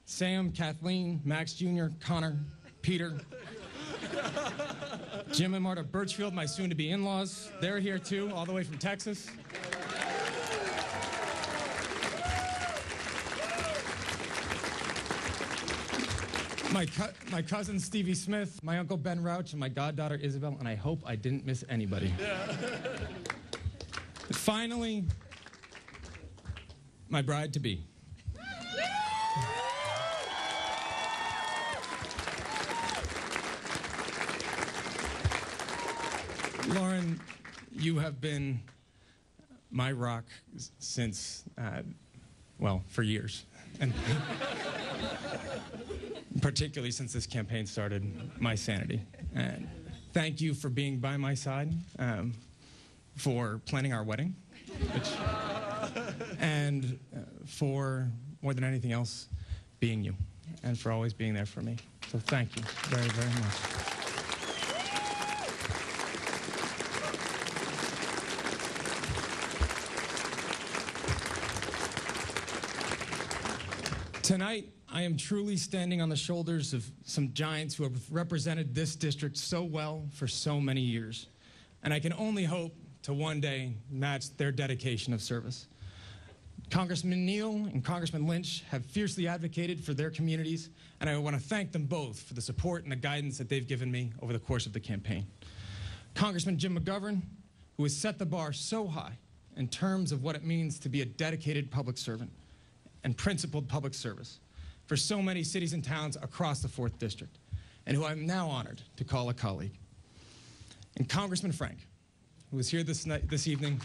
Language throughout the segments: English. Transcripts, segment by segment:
Sam, Kathleen, Max Jr., Connor, Peter, Jim and Marta Birchfield, my soon-to-be in-laws. They're here too, all the way from Texas. My cousin Stevie Smith, my uncle Ben Rauch, and my goddaughter Isabel, and I hope I didn't miss anybody. Finally, my bride-to-be. Lauren, you have been my rock since, well, for years. And particularly since this campaign started, my sanity. And thank you for being by my side, for planning our wedding, and for, more than anything else, being you, and for always being there for me. So thank you very, very much. Tonight, I am truly standing on the shoulders of some giants who have represented this district so well for so many years. And I can only hope to one day match their dedication of service. Congressman Neal and Congressman Lynch have fiercely advocated for their communities, and I want to thank them both for the support and the guidance that they've given me over the course of the campaign. Congressman Jim McGovern, who has set the bar so high in terms of what it means to be a dedicated public servant and principled public service for so many cities and towns across the 4th District, and who I'm now honored to call a colleague. And Congressman Frank, who is here this evening.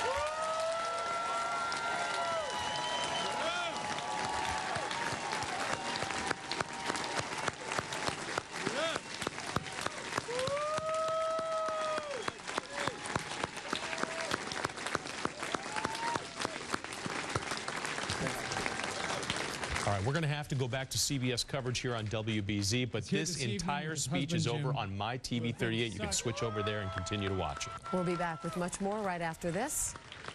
All right, we're going to have to go back to CBS coverage here on WBZ, but this entire speech is over on My TV 38. You can switch over there and continue to watch it. We'll be back with much more right after this.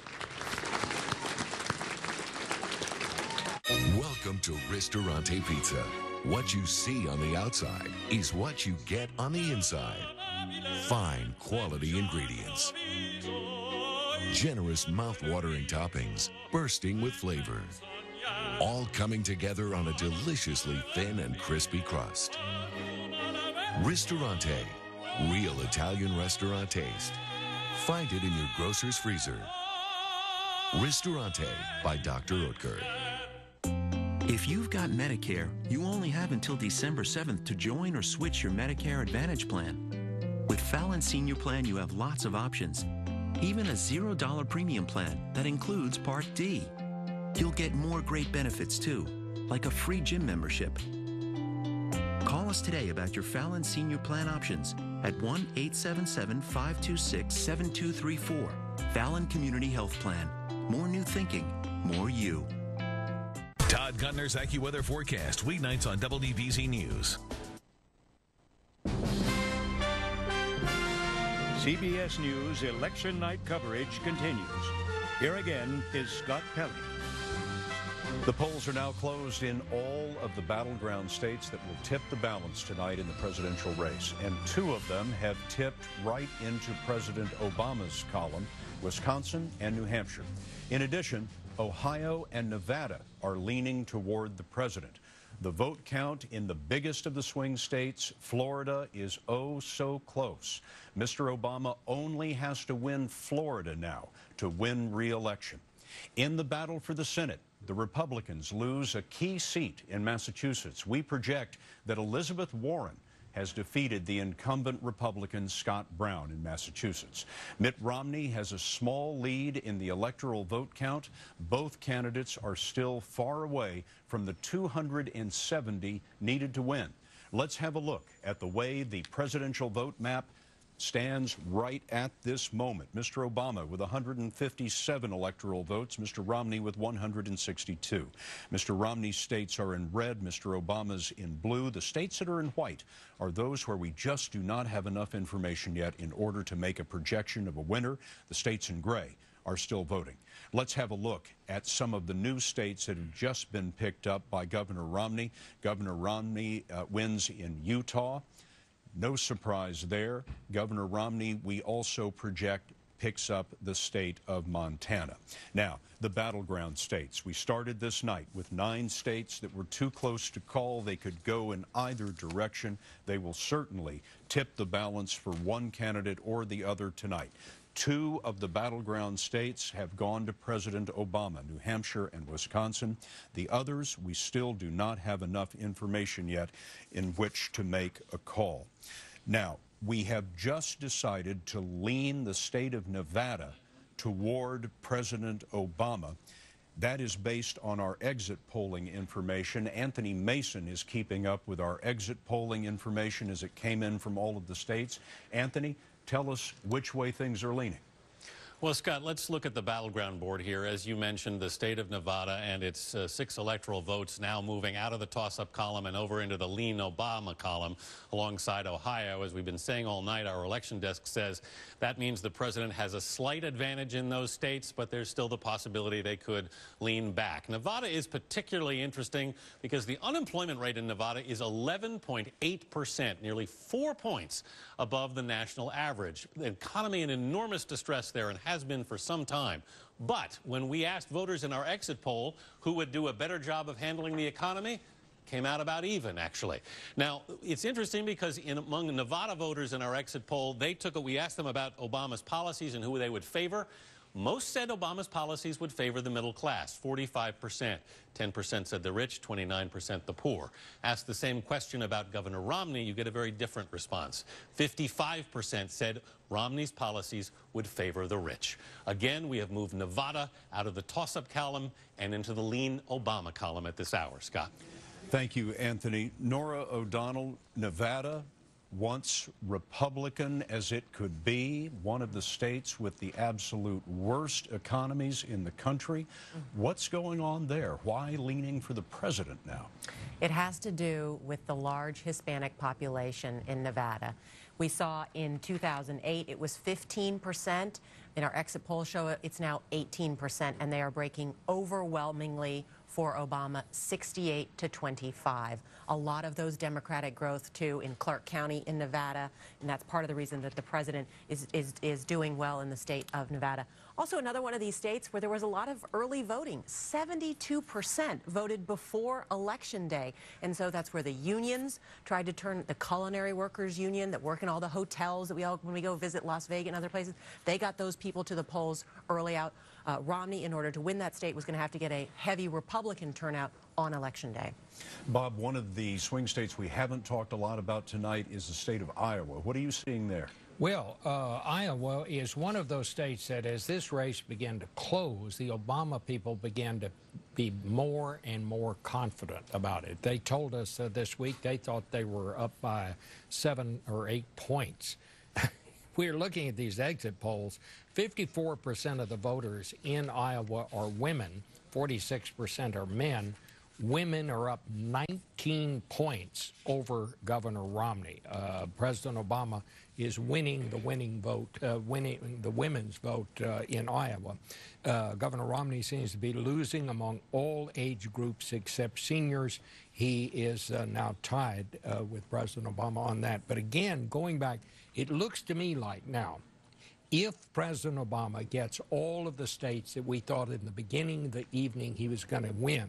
Welcome to Ristorante Pizza. What you see on the outside is what you get on the inside. Fine quality ingredients. Generous mouth-watering toppings bursting with flavor. All coming together on a deliciously thin and crispy crust. Ristorante, real Italian restaurant taste. Find it in your grocer's freezer. Ristorante by Dr. Oetker. If you've got Medicare, you only have until December 7th to join or switch your Medicare Advantage plan. With Fallon Senior Plan, you have lots of options. Even a $0 premium plan that includes Part D. You'll get more great benefits too, like a free gym membership. Call us today about your Fallon Senior Plan options at 1-877-526-7234. Fallon Community Health Plan. More new thinking, more you. Todd Gutner's AccuWeather forecast, weeknights on WBZ News. CBS News election night coverage continues. Here again is Scott Pelley. The polls are now closed in all of the battleground states that will tip the balance tonight in the presidential race. And 2 of them have tipped right into President Obama's column, Wisconsin and New Hampshire. In addition, Ohio and Nevada are leaning toward the president. The vote count in the biggest of the swing states, Florida, is oh so close. Mr. Obama only has to win Florida now to win re-election. In the battle for the Senate, the Republicans lose a key seat in Massachusetts. We project that Elizabeth Warren has defeated the incumbent Republican Scott Brown in Massachusetts. Mitt Romney has a small lead in the electoral vote count. Both candidates are still far away from the 270 needed to win. Let's have a look at the way the presidential vote map stands right at this moment. Mr. Obama with 157 electoral votes, Mr. Romney with 162. Mr. Romney's states are in red, Mr. Obama's in blue. The states that are in white are those where we just do not have enough information yet in order to make a projection of a winner. The states in gray are still voting. Let's have a look at some of the new states that have just been picked up by Governor Romney. Governor Romney wins in Utah. No surprise there. Governor Romney, we also project, picks up the state of Montana. Now, the battleground states. We started this night with 9 states that were too close to call. They could go in either direction. They will certainly tip the balance for one candidate or the other tonight. 2 of the battleground states have gone to President Obama, New Hampshire and Wisconsin. The others, we still do not have enough information yet in which to make a call. Now, we have just decided to lean the state of Nevada toward President Obama. That is based on our exit polling information. Anthony Mason is keeping up with our exit polling information as it came in from all of the states. Anthony, tell us which way things are leaning. Well, Scott, let's look at the battleground board here. As you mentioned, the state of Nevada and its 6 electoral votes now moving out of the toss-up column and over into the lean Obama column alongside Ohio. As we've been saying all night, our election desk says that means the president has a slight advantage in those states, but there's still the possibility they could lean back. Nevada is particularly interesting because the unemployment rate in Nevada is 11.8%, nearly 4 points above the national average. The economy in enormous distress there and has been for some time. But when we asked voters in our exit poll who would do a better job of handling the economy, came out about even, actually. Now, it's interesting because among Nevada voters in our exit poll, we asked them about Obama's policies and who they would favor. Most said Obama's policies would favor the middle class, 45%. 10% said the rich, 29% the poor. Asked the same question about Governor Romney, you get a very different response. 55% said Romney's policies would favor the rich. Again, we have moved Nevada out of the toss-up column and into the lean Obama column at this hour. Scott. Thank you, Anthony. Nora O'Donnell, Nevada, once Republican as it could be, one of the states with the absolute worst economies in the country. What's going on there? Why leaning for the president now? It has to do with the large Hispanic population in Nevada. We saw in 2008 it was 15%. In our exit poll show it's now 18%, and they are breaking overwhelmingly for Obama, 68 to 25. A lot of those Democratic growth, too, in Clark County in Nevada, and that's part of the reason that the president is doing well in the state of Nevada. Also, another one of these states where there was a lot of early voting. 72% voted before Election Day, and so that's where the unions tried to turn the culinary workers union that work in all the hotels that when we go visit Las Vegas and other places, they got those people to the polls early out. Romney, in order to win that state, was going to have to get a heavy Republican turnout on Election Day. Bob, one of the swing states we haven't talked a lot about tonight is the state of Iowa. What are you seeing there? Well, Iowa is one of those states that as this race began to close, the Obama people began to be more and more confident about it. They told us this week they thought they were up by 7 or 8 points. We're looking at these exit polls. 54% of the voters in Iowa are women. 46% are men. Women are up 19 points over Governor Romney. President Obama is winning the winning the women's vote in Iowa. Governor Romney seems to be losing among all age groups except seniors. He is now tied with President Obama on that. But again, going back, it looks to me like now, if President Obama gets all of the states that we thought in the beginning of the evening he was going to win,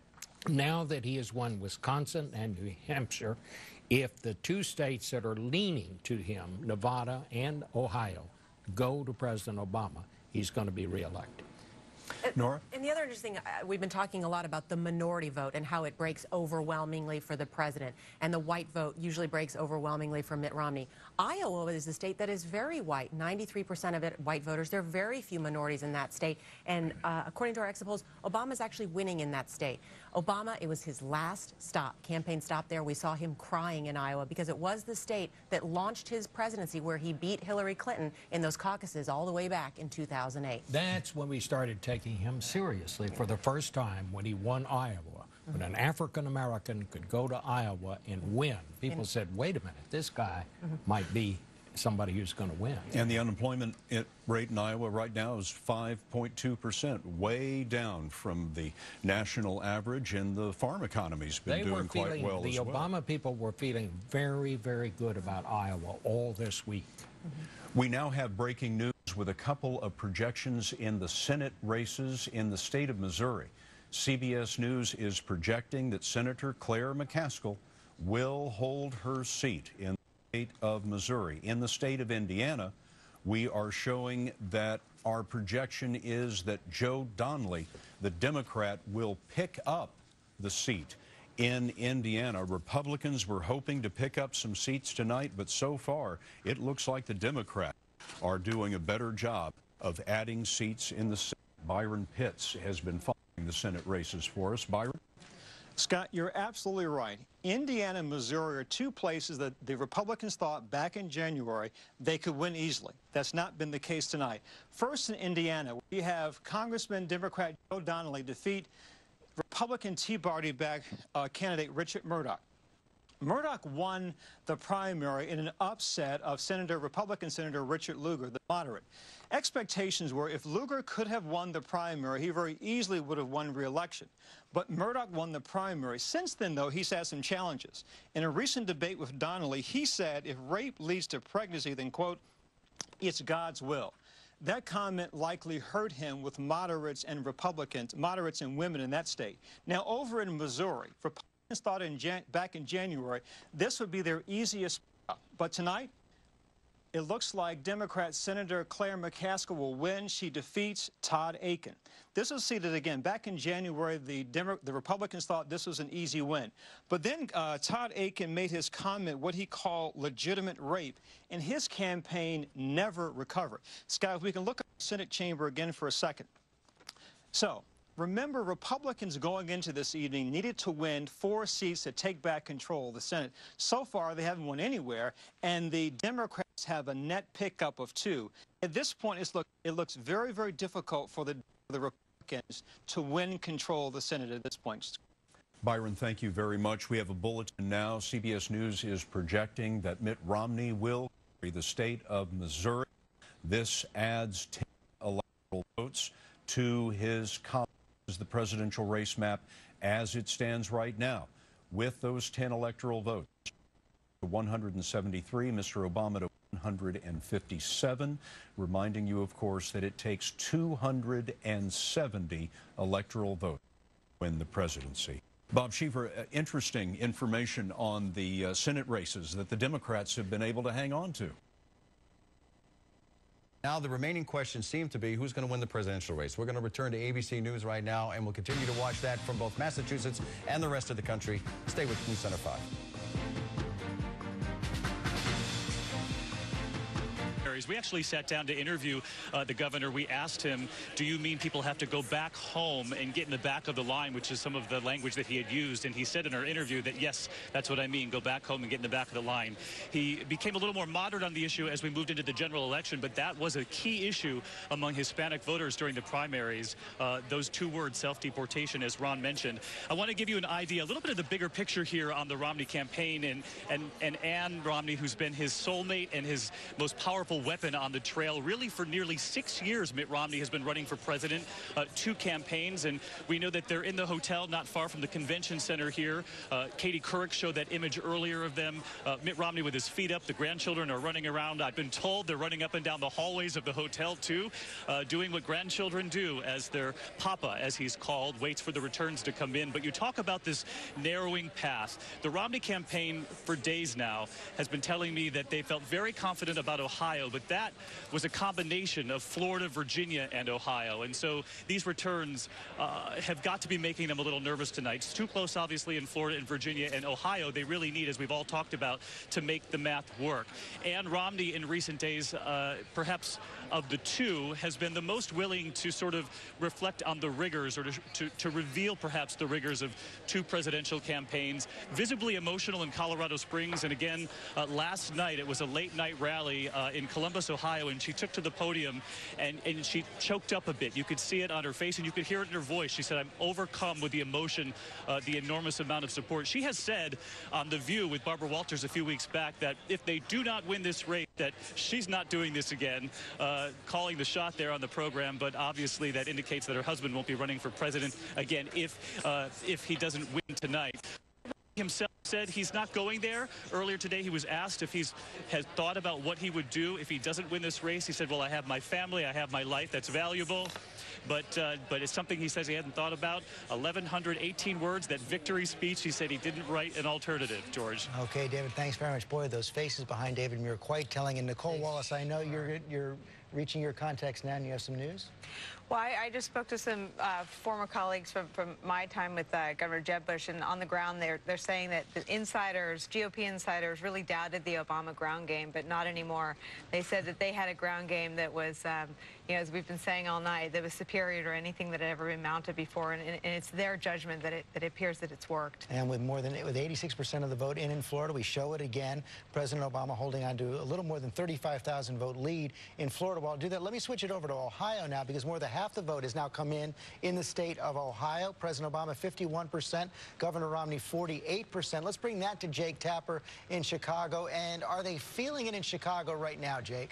now that he has won Wisconsin and New Hampshire, if the 2 states that are leaning to him, Nevada and Ohio, go to President Obama, he's going to be reelected. Nora? And the other interesting, we've been talking a lot about the minority vote and how it breaks overwhelmingly for the president, and the white vote usually breaks overwhelmingly for Mitt Romney. Iowa is a state that is very white, 93% of it white voters. There are very few minorities in that state, and according to our exit polls, Obama's actually winning in that state. Obama, it was his last campaign stop there. We saw him crying in Iowa because it was the state that launched his presidency, where he beat Hillary Clinton in those caucuses all the way back in 2008. That's when we started taking him seriously for the first time, when he won Iowa. When an African-American could go to Iowa and win, people said, wait a minute, this guy might be somebody who's going to win. And the unemployment rate in Iowa right now is 5.2%, way down from the national average, and the farm economy's been doing quite well as well. The Obama people were feeling very, very good about Iowa all this week. We now have breaking news with a couple of projections in the Senate races in the state of Missouri. CBS News is projecting that Senator Claire McCaskill will hold her seat in the state of Missouri. In the state of Indiana, we are showing that our projection is that Joe Donnelly, the Democrat, will pick up the seat in Indiana. Republicans were hoping to pick up some seats tonight, but so far it looks like the Democrats are doing a better job of adding seats in the Senate. Byron Pitts has been following the Senate races for us. Byron? Scott, you're absolutely right. Indiana and Missouri are two places that the Republicans thought back in January they could win easily. That's not been the case tonight. First, in Indiana, we have Congressman Democrat Joe Donnelly defeat Republican Tea Party back candidate Richard Murdoch. Murdoch won the primary in an upset of Republican Senator Richard Lugar, the moderate. Expectations were if Lugar could have won the primary, he very easily would have won re-election. But Murdoch won the primary. Since then, though, he's had some challenges. In a recent debate with Donnelly, he said if rape leads to pregnancy, then, quote, it's God's will. That comment likely hurt him with moderates and Republicans, moderates and women in that state. Now, over in Missouri, Republicans thought back in January this would be their easiest, but tonight it looks like Democrat Senator Claire McCaskill will win. She defeats Todd Akin. This was seated again. Back in January, the Republicans thought this was an easy win. But then Todd Akin made his comment, what he called legitimate rape, and his campaign never recovered. Scott, if we can look at the Senate chamber again for a second. So, remember, Republicans going into this evening needed to win 4 seats to take back control of the Senate. So far, they haven't won anywhere, and the Democrats have a net pickup of 2. At this point, it looks very, very difficult for the Republicans to win control of the Senate at this point. Byron, thank you very much. We have a bulletin now. CBS News is projecting that Mitt Romney will carry the state of Missouri. This adds 10 electoral votes to his column. The presidential race map as it stands right now. With those 10 electoral votes, 173, Mr. Obama to 157, reminding you, of course, that it takes 270 electoral votes to win the presidency. Bob Schiefer, interesting information on the Senate races that the Democrats have been able to hang on to. Now the remaining questions seem to be who's going to win the presidential race. We're going to return to ABC News right now, and we'll continue to watch that from both Massachusetts and the rest of the country. Stay with News Center 5. We actually sat down to interview the governor. We asked him, do you mean people have to go back home and get in the back of the line, which is some of the language that he had used. And he said in our interview that, yes, that's what I mean, go back home and get in the back of the line. He became a little more moderate on the issue as we moved into the general election, but that was a key issue among Hispanic voters during the primaries, those 2 words, self-deportation, as Ron mentioned. I want to give you an idea, a little bit of the bigger picture here on the Romney campaign, and Ann Romney, who's been his soulmate and his most powerful weapon on the trail. Really, for nearly 6 years, Mitt Romney has been running for president, 2 campaigns, and we know that they're in the hotel not far from the convention center here. Katie Couric showed that image earlier of them. Mitt Romney with his feet up. The grandchildren are running around. I've been told they're running up and down the hallways of the hotel, too, doing what grandchildren do as their papa, as he's called, waits for the returns to come in. But you talk about this narrowing path. The Romney campaign for days now has been telling me that they felt very confident about Ohio, but that was a combination of Florida, Virginia, and Ohio. And so these returns have got to be making them a little nervous tonight. It's too close, obviously, in Florida and Virginia and Ohio. They really need, as we've all talked about, to make the math work. And Romney, in recent days, perhaps of the 2, has been the most willing to sort of reflect on the rigors, or to reveal perhaps the rigors of 2 presidential campaigns. Visibly emotional in Colorado Springs. And again, last night, it was a late-night rally in Columbus, Columbus, Ohio, and she took to the podium and she choked up a bit. You could see it on her face and you could hear it in her voice. She said, I'm overcome with the emotion, the enormous amount of support. She has said on The View with Barbara Walters a few weeks back that if they do not win this race, that she's not doing this again, calling the shot there on the program. But obviously that indicates that her husband won't be running for president again if he doesn't win tonight. Himself said he's not going there. Earlier today, he was asked if has thought about what he would do if he doesn't win this race. He said, well, I have my family, I have my life, that's valuable. But it's something he says he hadn't thought about. 1,118 words, that victory speech. He said he didn't write an alternative, George. Okay, David, thanks very much. Boy, those faces behind David Muir quite telling. And Nicole Wallace, I know you're reaching your context now and you have some news? Well, I just spoke to some former colleagues from my time with Governor Jeb Bush, and on the ground they're saying that the insiders, GOP insiders, really doubted the Obama ground game, but not anymore. They said that they had a ground game that was, you know, as we've been saying all night, that was superior to anything that had ever been mounted before, and it's their judgment that it appears that it's worked. And with 86% of the vote in Florida, we show it again. President Obama holding on to a little more than 35,000 vote lead in Florida. While I'll do that, let me switch it over to Ohio now, because more than half the vote has now come in the state of Ohio. President Obama 51%, Governor Romney 48%. Let's bring that to Jake Tapper in Chicago. And are they feeling it in Chicago right now, Jake?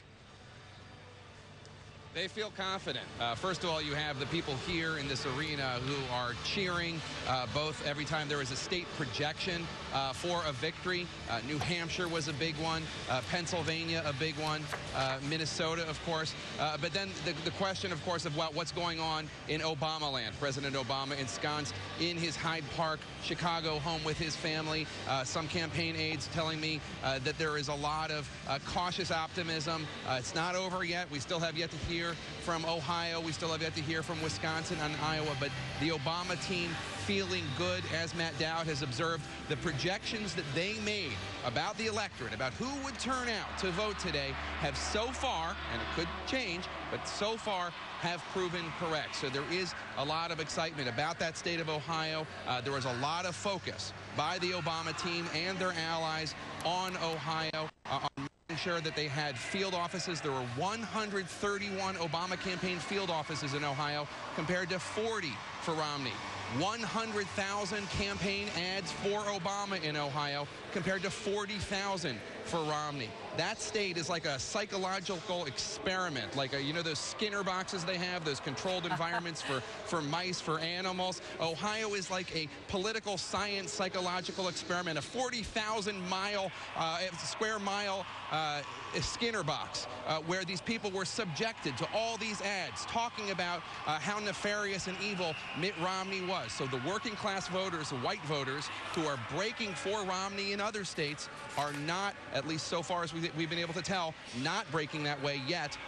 They feel confident. First of all, you have the people here in this arena who are cheering both every time there is a state projection for a victory. New Hampshire was a big one, Pennsylvania a big one, Minnesota, of course. But then the question, of course, of what's going on in Obama land. President Obama ensconced in his Hyde Park, Chicago home with his family. Some campaign aides telling me that there is a lot of cautious optimism. It's not over yet. We still have yet to hear from Ohio. We still have yet to hear from Wisconsin and Iowa, but the Obama team feeling good, as Matt Dowd has observed. The projections that they made about the electorate, about who would turn out to vote today, have so far, and it could change, but so far have proven correct. So there is a lot of excitement about that state of Ohio. There was a lot of focus by the Obama team and their allies on Ohio, on making sure that they had field offices. There were 131 Obama campaign field offices in Ohio compared to 40 for Romney. 100,000 campaign ads for Obama in Ohio compared to 40,000 for Romney. That state is like a psychological experiment, like you know those Skinner boxes they have, those controlled environments for mice, for animals. Ohio is like a political science psychological experiment, a 40,000 square mile Skinner box, where these people were subjected to all these ads talking about how nefarious and evil Mitt Romney was. So the working class voters, the white voters, who are breaking for Romney in other states are not, at least so far as we've been able to tell, not breaking that way yet.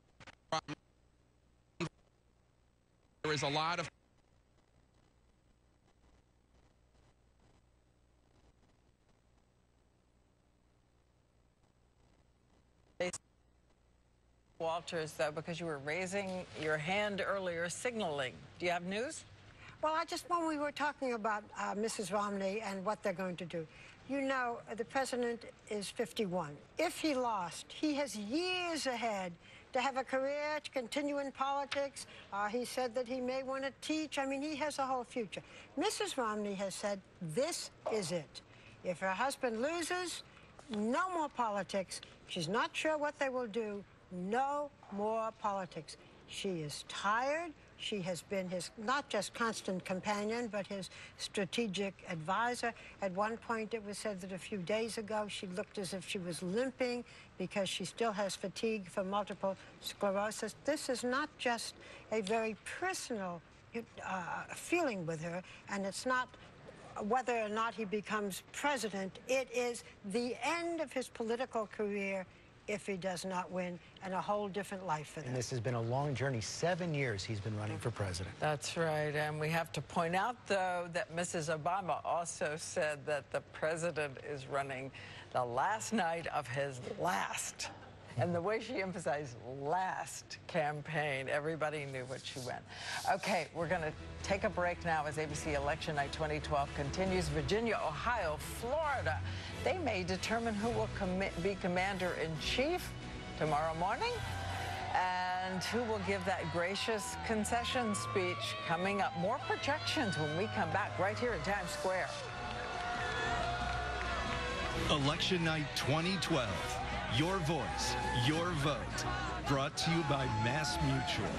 There is a lot of Walters, though, because you were raising your hand earlier, signaling. Do you have news? Well, when we were talking about Mrs. Romney and what they're going to do, you know, the president is 51. If he lost, he has years ahead to have a career, to continue in politics. He said that he may want to teach. I mean, he has a whole future. Mrs. Romney has said, this is it. If her husband loses, no more politics. She's not sure what they will do. No more politics. She is tired. She has been his not just constant companion, but his strategic advisor. At one point, it was said that a few days ago, she looked as if she was limping because she still has fatigue from multiple sclerosis. This is not just a very personal feeling with her, and it's not whether or not he becomes president. It is the end of his political career if he does not win, and a whole different life for them. And this has been a long journey. 7 years he's been running for president. That's right. And we have to point out, though, that Mrs. Obama also said that the president is running the last night of his last. And the way she emphasized last campaign, everybody knew what she meant. Okay, we're going to take a break now as ABC Election Night 2012 continues. Virginia, Ohio, Florida. They may determine who will be commander-in-chief tomorrow morning. And who will give that gracious concession speech coming up? More projections when we come back right here in Times Square. Election Night 2012. Your voice, your vote. Brought to you by Mass Mutual.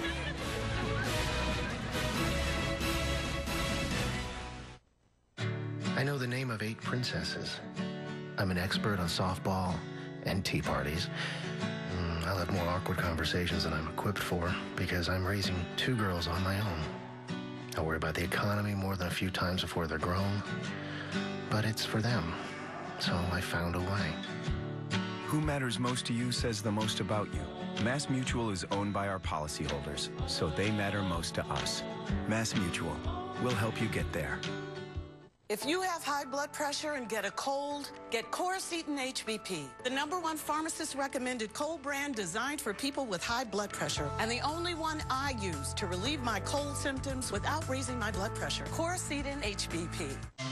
I know the name of 8 princesses. I'm an expert on softball and tea parties. I'll have more awkward conversations than I'm equipped for because I'm raising 2 girls on my own. I worry about the economy more than a few times before they're grown, but it's for them, so I found a way. Who matters most to you says the most about you. Mass Mutual is owned by our policyholders, so they matter most to us. Mass Mutual. We'll help you get there. If you have high blood pressure and get a cold, get Coracetin HBP, the #1 pharmacist-recommended cold brand designed for people with high blood pressure, and the only one I use to relieve my cold symptoms without raising my blood pressure. Coracetin HBP.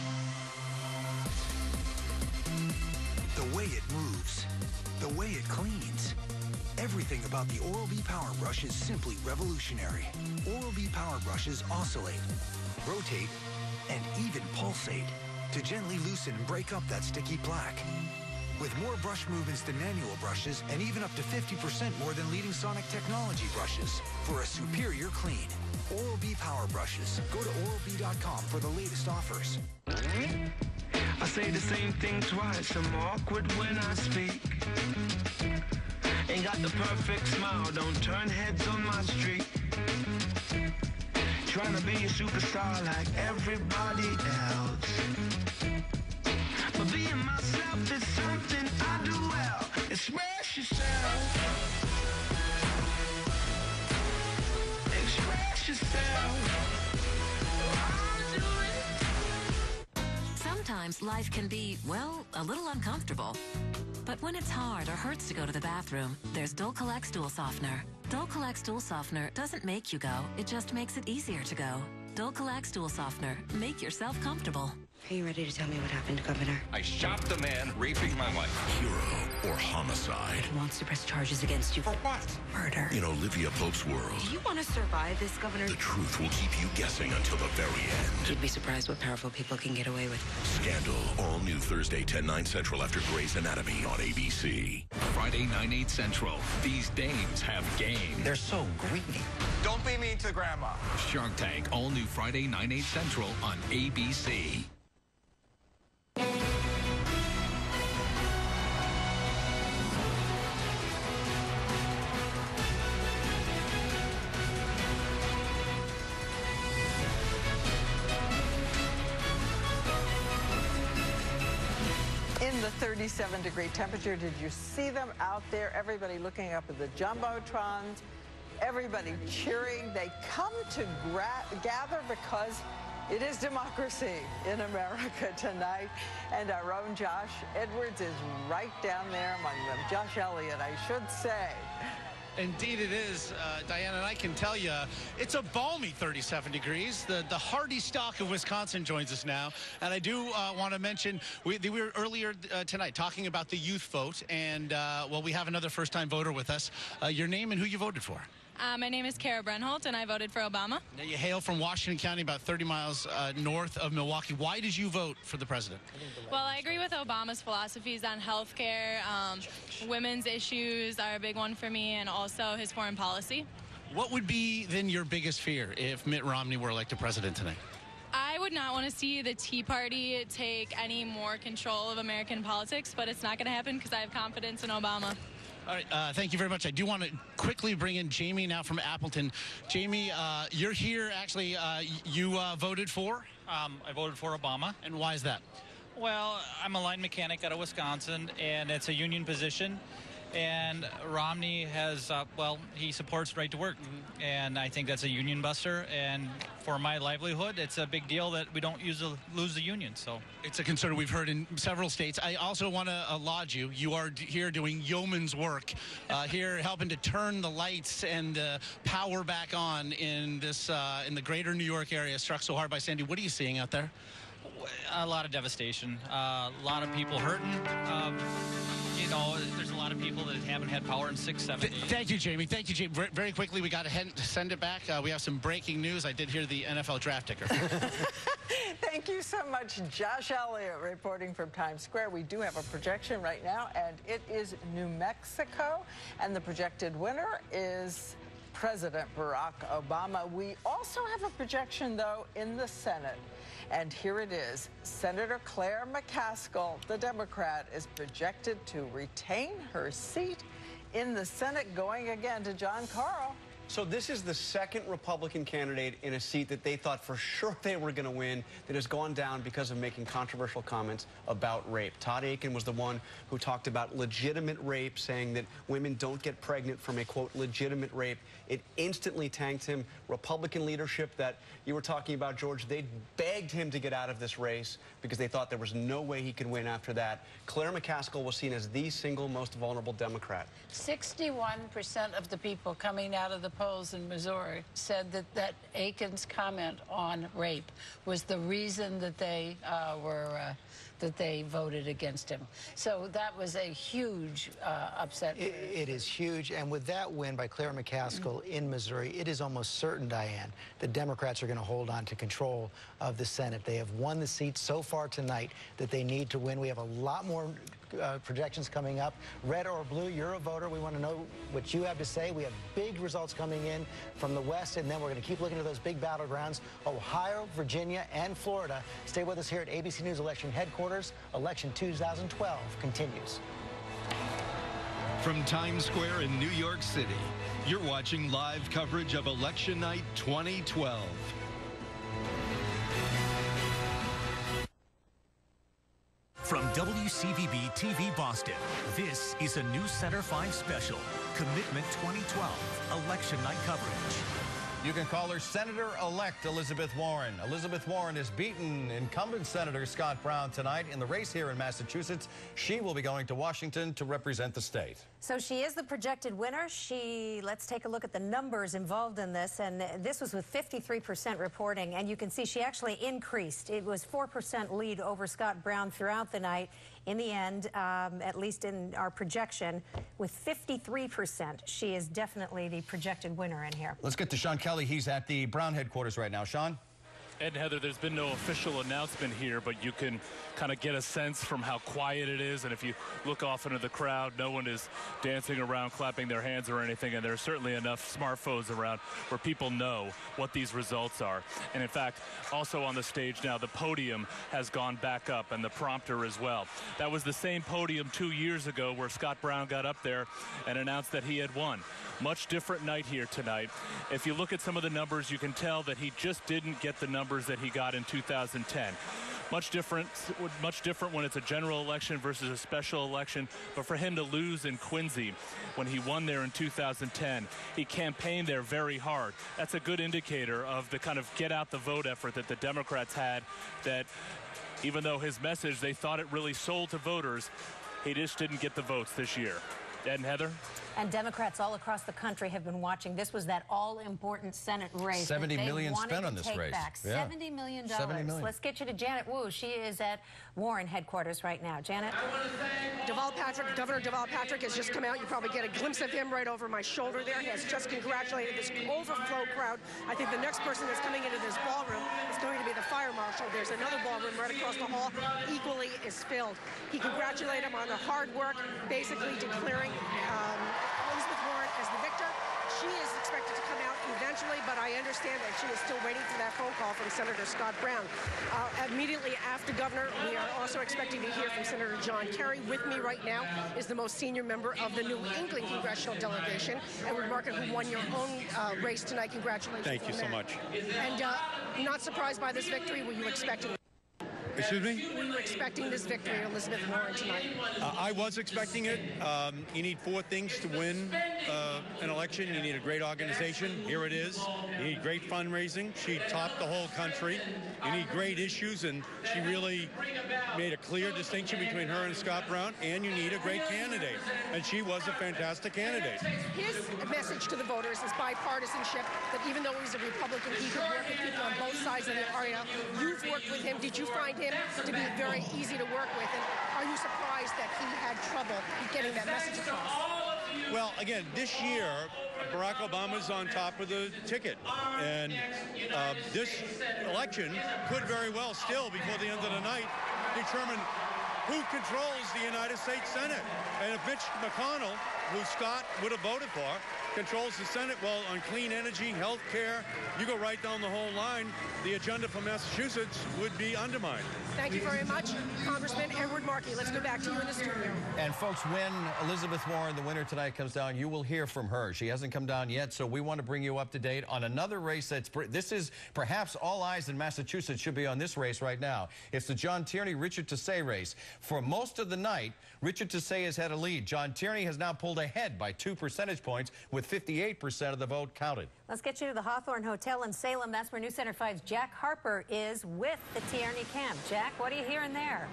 The way it moves, the way it cleans. Everything about the Oral-B Power Brush is simply revolutionary. Oral-B Power Brushes oscillate, rotate, and even pulsate to gently loosen and break up that sticky plaque. With more brush movements than manual brushes and even up to 50% more than leading Sonic technology brushes for a superior clean. Oral-B Power Brushes. Go to oral-b.com for the latest offers. I say the same thing twice. I'm awkward when I speak. Ain't got the perfect smile. Don't turn heads on my street. Trying to be a superstar like everybody else. But being myself is something I do well. Express yourself. Express yourself. Sometimes life can be, well, a little uncomfortable. But when it's hard or hurts to go to the bathroom, there's Dulcolax Stool Softener. Dulcolax Stool Softener doesn't make you go, it just makes it easier to go. Dulcolax Stool Softener. Make yourself comfortable. Are you ready to tell me what happened, Governor? I shot the man raping my wife. Hero or homicide? He wants to press charges against you. For what? Murder. In Olivia Pope's world, Do you want to survive this, Governor? the truth will keep you guessing until the very end. You'd be surprised what powerful people can get away with. Scandal, all new Thursday, 10/9 Central after Grey's Anatomy on ABC. Friday, 9/8 Central. These dames have game. They're so greedy. Don't be mean to Grandma. Shark Tank, all new Friday, 9/8 Central on ABC. In the 37-degree temperature, did you see them out there? Everybody looking up at the jumbotrons, everybody cheering. They come to gather because it is democracy in America tonight. And our own Josh Edwards is right down there among them. Josh Elliott, I should say. Indeed it is, Diane, and I can tell you, it's a balmy 37 degrees. The hardy stock of Wisconsin joins us now, and I do want to mention, we were earlier tonight talking about the youth vote, and, well, we have another first-time voter with us. Your name and who you voted for? My name is Kara Brenholt, and I voted for Obama. Now, you hail from Washington County, about 30 miles north of Milwaukee. Why did you vote for the president? Well, I agree with Obama's philosophies on health care. Women's issues are a big one for me, and also his foreign policy. What would be, then, your biggest fear if Mitt Romney were elected president tonight? I would not want to see the Tea Party take any more control of American politics, but it's not going to happen because I have confidence in Obama. All right, thank you very much. I do want to quickly bring in Jamie now from Appleton. Jamie, you're here. Actually, you voted for? I voted for Obama. And why is that? Well, I'm a line mechanic out of Wisconsin, and it's a union position. And Romney has, well, he supports right to work. And I think that's a union buster. And for my livelihood, it's a big deal that we don't lose the union. So it's a concern we've heard in several states. I also want to laud you. You are here doing yeoman's work, here helping to turn the lights and power back on in this in the greater New York area struck so hard by Sandy. What are you seeing out there? A lot of devastation. A lot of people hurting. You know, there's a lot of people that haven't had power in 6, 7 years. Thank you, Jamie. Thank you, Jamie. Very quickly, we got to send it back. We have some breaking news. I did hear the NFL draft ticker. Thank you so much, Josh Elliott, reporting from Times Square. We do have a projection right now, and it is New Mexico, and the projected winner is President Barack Obama. We also have a projection, though, in the Senate. And here it is. Senator Claire McCaskill, the Democrat, is projected to retain her seat in the Senate, going again to John Carl. So this is the second Republican candidate in a seat that they thought for sure they were going to win that has gone down because of making controversial comments about rape. Todd Akin was the one who talked about legitimate rape, saying that women don't get pregnant from a, quote, legitimate rape. It instantly tanked him. Republican leadership that you were talking about, George, they begged him to get out of this race because they thought there was no way he could win after that. Claire McCaskill was seen as the single most vulnerable Democrat. 61% of the people coming out of the polls in Missouri said that Akin's comment on rape was the reason that they that they voted against him. So that was a huge upset. It is huge, and with that win by Claire McCaskill in Missouri, it is almost certain, Diane, the Democrats are going to hold on to control of the Senate. They have won the seat so far tonight that they need to win. We have a lot more projections coming up. Red or blue, you're a voter. We want to know what you have to say. We have big results coming in from the West, and then we're going to keep looking at those big battlegrounds, Ohio, Virginia, and Florida. Stay with us here at ABC News Election Headquarters. Election 2012 continues. From Times Square in New York City, you're watching live coverage of Election Night 2012. From WCVB TV Boston, this is a News Center 5 special, Commitment 2012, Election Night coverage. You can call her Senator-elect Elizabeth Warren. Elizabeth Warren has beaten incumbent Senator Scott Brown tonight in the race here in Massachusetts. She will be going to Washington to represent the state. So she is the projected winner. Let's take a look at the numbers involved in this, and this was with 53% reporting, and you can see she actually increased. It was 4% lead over Scott Brown throughout the night. In the end, at least in our projection, with 53%, she is definitely the projected winner in here. Let's get to Sean Kelly. He's at the Brown headquarters right now. Sean? Ed and Heather, there's been no official announcement here, but you can kind of get a sense from how quiet it is. And if you look off into the crowd, no one is dancing around, clapping their hands or anything. And there's certainly enough smartphones around where people know what these results are. And in fact, also on the stage now, the podium has gone back up and the prompter as well. That was the same podium 2 years ago where Scott Brown got up there and announced that he had won. Much different night here tonight. If you look at some of the numbers, you can tell that he just didn't get the numbers that he got in 2010. Much different when it's a general election versus a special election. But for him to lose in Quincy when he won there in 2010, he campaigned there very hard. That's a good indicator of the kind of get out the vote effort that the Democrats had, that even though his message, they thought it really sold to voters, he just didn't get the votes this year. Ed and Heather? And Democrats all across the country have been watching. This was that all-important Senate race. $70 million spent on this race. Yeah. $70 million. $70 million. Let's get you to Janet Wu. She is at Warren headquarters right now. Janet? Governor Deval Patrick has just come out. You probably get a glimpse of him right over my shoulder there. He has just congratulated this overflow crowd. I think the next person that's coming into this ballroom is going to be the fire marshal. There's another ballroom right across the hall, equally is filled. He congratulated him on the hard work, basically declaring Elizabeth Warren as the victor. She is expected to come out eventually, but I understand that she is still waiting for that phone call from Senator Scott Brown. Immediately after Governor, we are also expecting to hear from Senator John Kerry. With me right now is the most senior member of the New England congressional delegation, Edward Market, who won your own race tonight. Congratulations. Thank you so much. And not surprised by this victory. Were you expecting it? Excuse me? Were you expecting this victory, Elizabeth Warren, tonight? I was expecting it. You need 4 things to win an election. You need a great organization. Here it is. You need great fundraising. She topped the whole country. You need great issues, and she really made a clear distinction between her and Scott Brown, and you need a great candidate. And she was a fantastic candidate. His message to the voters is bipartisanship, that even though he's a Republican, he could work with people on both sides of the arena. You've worked with him. Did you find him him to be very easy to work with. And are you surprised that he had trouble getting that message across? Well, again, this year, Barack Obama's on top of the ticket. And this election could very well still, before the end of the night, determine who controls the United States Senate. And if Mitch McConnell, who Scott would have voted for, controls the Senate, well, on clean energy, health care, you go right down the whole line, the agenda for Massachusetts would be undermined. Thank you very much, Congressman Edward Markey. Let's go back to you in the studio. And folks, when Elizabeth Warren, the winner tonight, comes down, you will hear from her. She hasn't come down yet, so we want to bring you up to date on another race this is perhaps all eyes in Massachusetts should be on this race right now. It's the John Tierney-Richard Tassé race. For most of the night, Richard Tassé has had a lead. John Tierney has now pulled ahead by 2 percentage points with 58% of the vote counted. Let's get you to the Hawthorne Hotel in Salem. That's where News Center 5's Jack Harper is with the Tierney camp. Jack, what are you hearing there?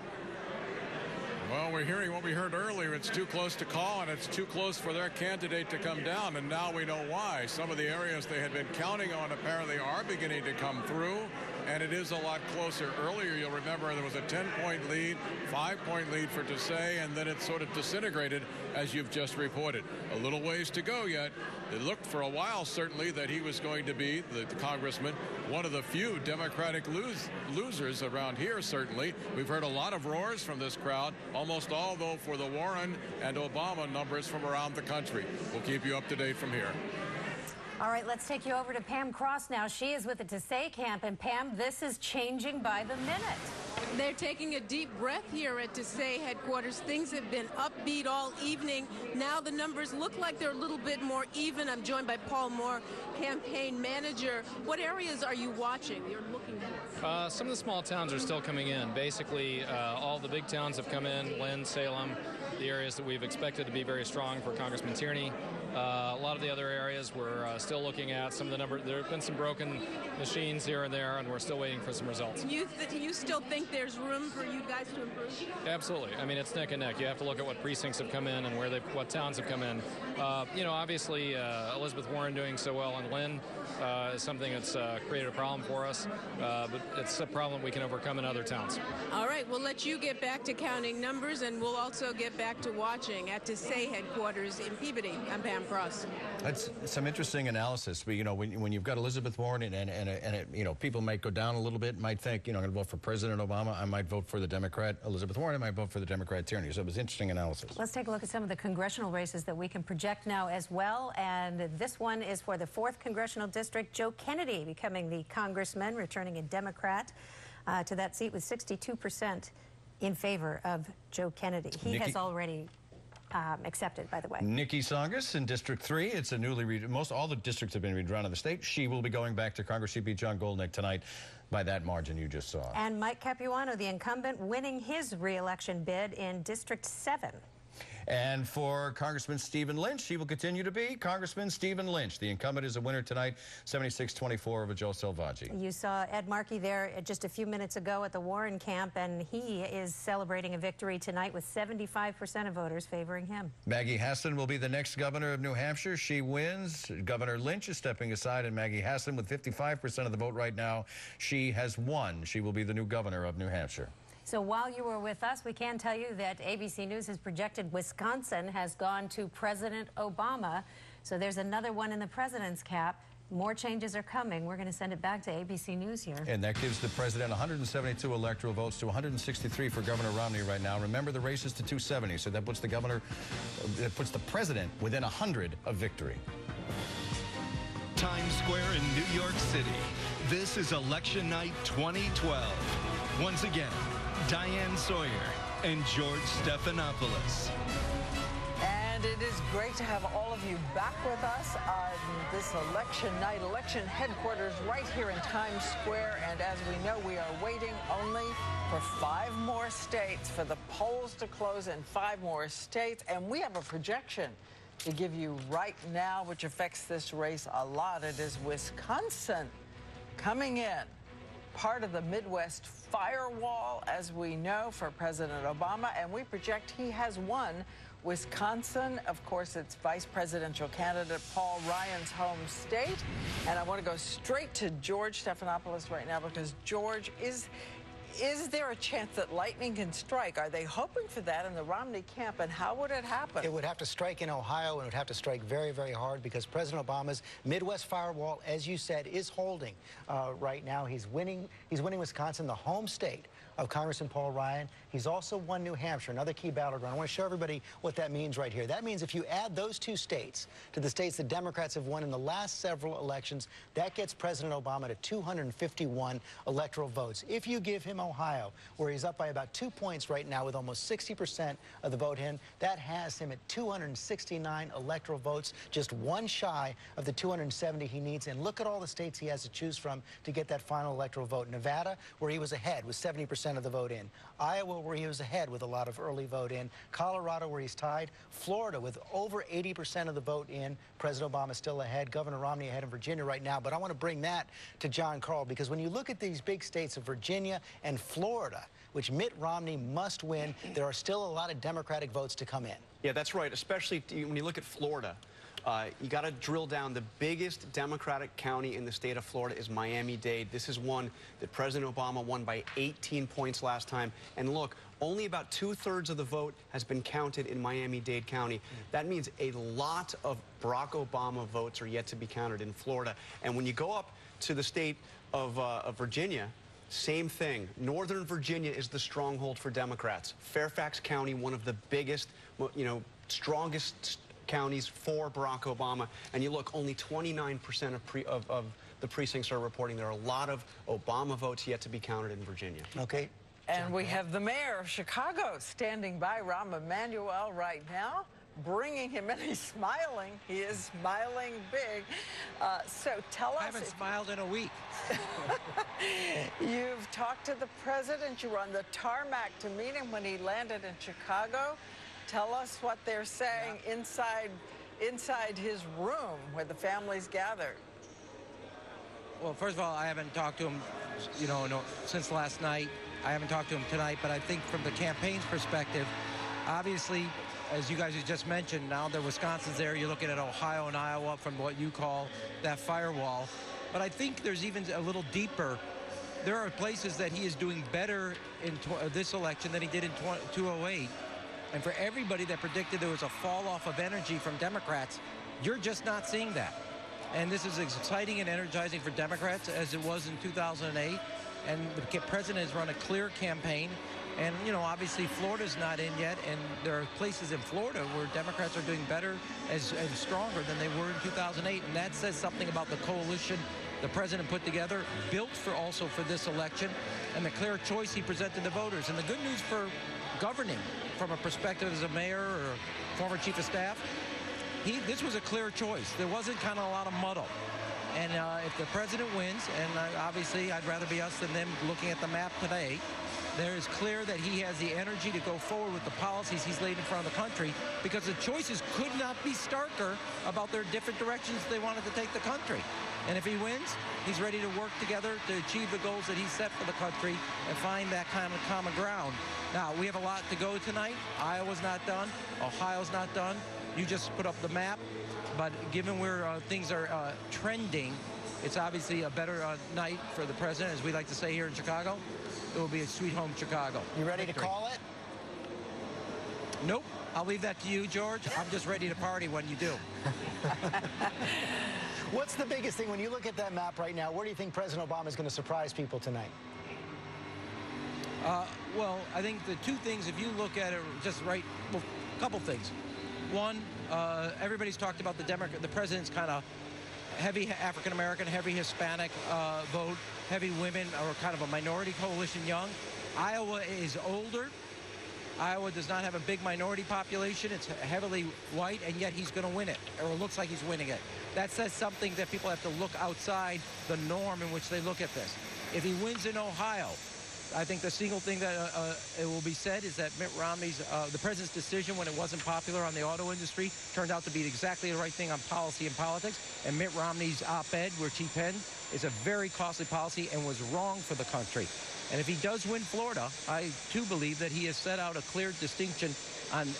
Well, we're hearing what we heard earlier. It's too close to call, and it's too close for their candidate to come down, and now we know why. Some of the areas they had been counting on apparently are beginning to come through, and it is a lot closer. Earlier, you'll remember there was a 10-point lead, 5-point lead for Tassé, and then it sort of disintegrated, as you've just reported. A little ways to go yet. It looked for a while, certainly, that he was going to be, the congressman, one of the few Democratic losers around here, certainly. We've heard a lot of roars from this crowd, almost all, though, for the Warren and Obama numbers from around the country. We'll keep you up to date from here. All right, let's take you over to Pam Cross now. She is with the Tassé camp. And Pam, this is changing by the minute. They're taking a deep breath here at Tassé headquarters. Things have been upbeat all evening. Now the numbers look like they're a little bit more even. I'm joined by Paul Moore, campaign manager. What areas are you watching? You're looking for? Some of the small towns are still coming in. Basically, all the big towns have come in. Lynn, Salem, the areas that we've expected to be very strong for Congressman Tierney. A lot of the other areas we're still looking at. Some of the numbers, there have been some broken machines here and there, and we're still waiting for some results. You still think there's room for you guys to improve? Absolutely. I mean, it's neck and neck. You have to look at what precincts have come in and what towns have come in. You know, obviously, Elizabeth Warren doing so well in Lynn is something that's created a problem for us, but it's a problem we can overcome in other towns. All right, we'll let you get back to counting numbers, and we'll also get back to watching at Tassé headquarters in Peabody. I'm Pam Cross. That's some interesting analysis. But, you know, when you've got Elizabeth Warren and you know, people might go down a little bit, might think, you know, I'm going to vote for President Obama. I might vote for the Democrat Elizabeth Warren. I might vote for the Democrat Tierney. So it was interesting analysis. Let's take a look at some of the congressional races that we can project now as well. And this one is for the 4th Congressional District. Joe Kennedy becoming the congressman, returning a Democrat to that seat with 62% in favor of Joe Kennedy. He has already accepted, by the way. Nikki Tsongas in District 3. It's a newly all the districts have been redrawn in the state. She will be going back to Congress. She beat John Goldnick tonight by that margin you just saw. And Mike Capuano, the incumbent, winning his re-election bid in District 7. And for Congressman Stephen Lynch, he will continue to be Congressman Stephen Lynch. The incumbent is a winner tonight, 76-24 over Joe Selvaggi. You saw Ed Markey there just a few minutes ago at the Warren camp, and he is celebrating a victory tonight with 75% of voters favoring him. Maggie Hassan will be the next governor of New Hampshire. She wins. Governor Lynch is stepping aside, and Maggie Hassan, with 55% of the vote right now, she has won. She will be the new governor of New Hampshire. So while you were with us, we can tell you that ABC News has projected Wisconsin has gone to President Obama. So there's another one in the president's cap. More changes are coming. We're going to send it back to ABC News here. And that gives the president 172 electoral votes to 163 for Governor Romney right now. Remember, the race is to 270, so that puts the puts the president within 100 of victory. Times Square in New York City. This is Election Night 2012. Once again, Diane Sawyer and George Stephanopoulos. And it is great to have all of you back with us on this election night, election headquarters right here in Times Square. And as we know, we are waiting only for 5 more states, for the polls to close in 5 more states. And we have a projection to give you right now, which affects this race a lot. It is Wisconsin coming in, part of the Midwest firewall, as we know, for President Obama, and we project he has won Wisconsin. Of course, it's vice presidential candidate Paul Ryan's home state. And I want to go straight to George Stephanopoulos right now, because George, Is there a chance that lightning can strike? Are they hoping for that in the Romney camp, and how would it happen? It would have to strike in Ohio, and it would have to strike very, very hard because President Obama's Midwest firewall, as you said, is holding right now. He's winning Wisconsin, the home state of Congressman Paul Ryan. He's also won New Hampshire, another key battleground. I want to show everybody what that means right here. That means if you add those two states to the states the Democrats have won in the last several elections, that gets President Obama to 251 electoral votes. If you give him Ohio, where he's up by about 2 points right now with almost 60% of the vote in, that has him at 269 electoral votes, just one shy of the 270 he needs. And look at all the states he has to choose from to get that final electoral vote. Nevada, where he was ahead with 70% of the vote in. Iowa, where he was ahead with a lot of early vote in. Colorado, where he's tied. Florida, with over 80% of the vote in. President Obama still ahead. Governor Romney ahead in Virginia right now. But I want to bring that to John Carl, because when you look at these big states of Virginia and Florida, which Mitt Romney must win, there are still a lot of Democratic votes to come in. Yeah, that's right, especially when you look at Florida. You got to drill down. The biggest Democratic county in the state of Florida is Miami-Dade. This is one that President Obama won by 18 points last time. And look, only about 2/3 of the vote has been counted in Miami-Dade County. That means a lot of Barack Obama votes are yet to be counted in Florida. And when you go up to the state of Virginia, same thing. Northern Virginia is the stronghold for Democrats. Fairfax County, one of the biggest, strongest counties for Barack Obama. And you look, only 29% of the precincts are reporting there are a lot of Obama votes yet to be counted in Virginia. Okay. And we have the mayor of Chicago standing by, Rahm Emanuel, right now, bringing him in. He's smiling. He is smiling big. So tell us. I haven't smiled in a week. You've talked to the president. You were on the tarmac to meet him when he landed in Chicago. Tell us what they're saying inside his room where the family's gathered. Well, first of all, I haven't talked to him, since last night. I haven't talked to him tonight, but I think from the campaign's perspective, obviously, as you guys have just mentioned, now that Wisconsin's there, you're looking at Ohio and Iowa from what you call that firewall. But I think there's even a little deeper. There are places that he is doing better in this election than he did in 2008. And for everybody that predicted there was a fall off of energy from Democrats, you're just not seeing that. And this is exciting and energizing for Democrats as it was in 2008. And the president has run a clear campaign. And, obviously Florida's not in yet. And there are places in Florida where Democrats are doing better and stronger than they were in 2008. And that says something about the coalition the president put together, built also for this election, and the clear choice he presented to voters. And the good news for governing from a perspective as a mayor or former chief of staff, this was a clear choice. There wasn't kind of a lot of muddle. And if the president wins, and obviously I'd rather be us than them looking at the map today, there is clear that he has the energy to go forward with the policies he's laid in front of the country, because the choices could not be starker about their different directions they wanted to take the country. And if he wins, he's ready to work together to achieve the goals that he set for the country and find that kind of common ground. Now, we have a lot to go tonight. Iowa's not done. Ohio's not done. You just put up the map. But given where things are trending, it's obviously a better night for the president, as we like to say here in Chicago. It will be a sweet home Chicago. You ready to call it? Nope. I'll leave that to you, George. I'm just ready to party when you do. What's the biggest thing when you look at that map right now? Where do you think President Obama is going to surprise people tonight? Well, I think the two things, if you look at it just right, well, a couple things. One, everybody's talked about the president's kind of heavy African-American, heavy Hispanic vote, heavy women, or kind of a minority coalition young. Iowa is older. Iowa does not have a big minority population. It's heavily white, and yet he's going to win it, or it looks like he's winning it. That says something that people have to look outside the norm in which they look at this. If he wins in Ohio, I think the single thing that it will be said is that Mitt Romney's, the president's decision when it wasn't popular on the auto industry turned out to be exactly the right thing on policy and politics. And Mitt Romney's op-ed, which he penned, is a very costly policy and was wrong for the country. And if he does win Florida, I too believe that he has set out a clear distinction on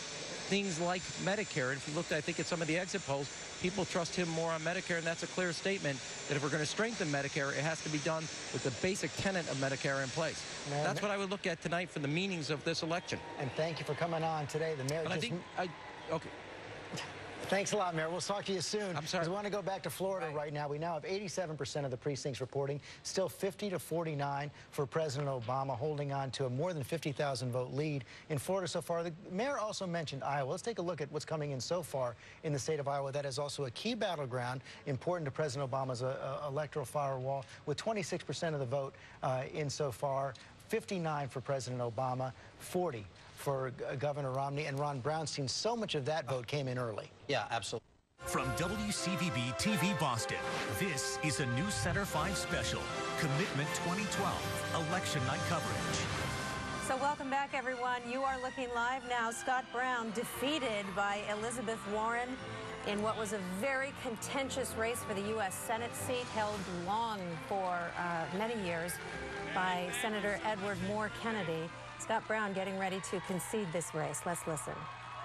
things like Medicare. And if you looked, I think, at some of the exit polls, people trust him more on Medicare, and that's a clear statement that if we're going to strengthen Medicare, it has to be done with the basic tenet of Medicare in place. That's what I would look at tonight for the meanings of this election. And thank you for coming on today. The mayor okay. Thanks a lot, Mayor. We'll talk to you soon. I'm sorry. We want to go back to Florida right now. We now have 87% of the precincts reporting, still 50-49 for President Obama, holding on to a more than 50,000 vote lead in Florida so far. The mayor also mentioned Iowa. Let's take a look at what's coming in so far in the state of Iowa. That is also a key battleground, important to President Obama's electoral firewall, with 26% of the vote in so far, 59 for President Obama, 40 for Governor Romney, and Ron Brownstein. So much of that vote came in early. Yeah, absolutely. From WCVB TV Boston, this is a News Center 5 special, Commitment 2012, Election Night coverage. So welcome back, everyone. You are looking live now. Scott Brown defeated by Elizabeth Warren in what was a very contentious race for the U.S. Senate seat, held long for many years by Senator Edward Moore Kennedy. Scott Brown getting ready to concede this race. Let's listen.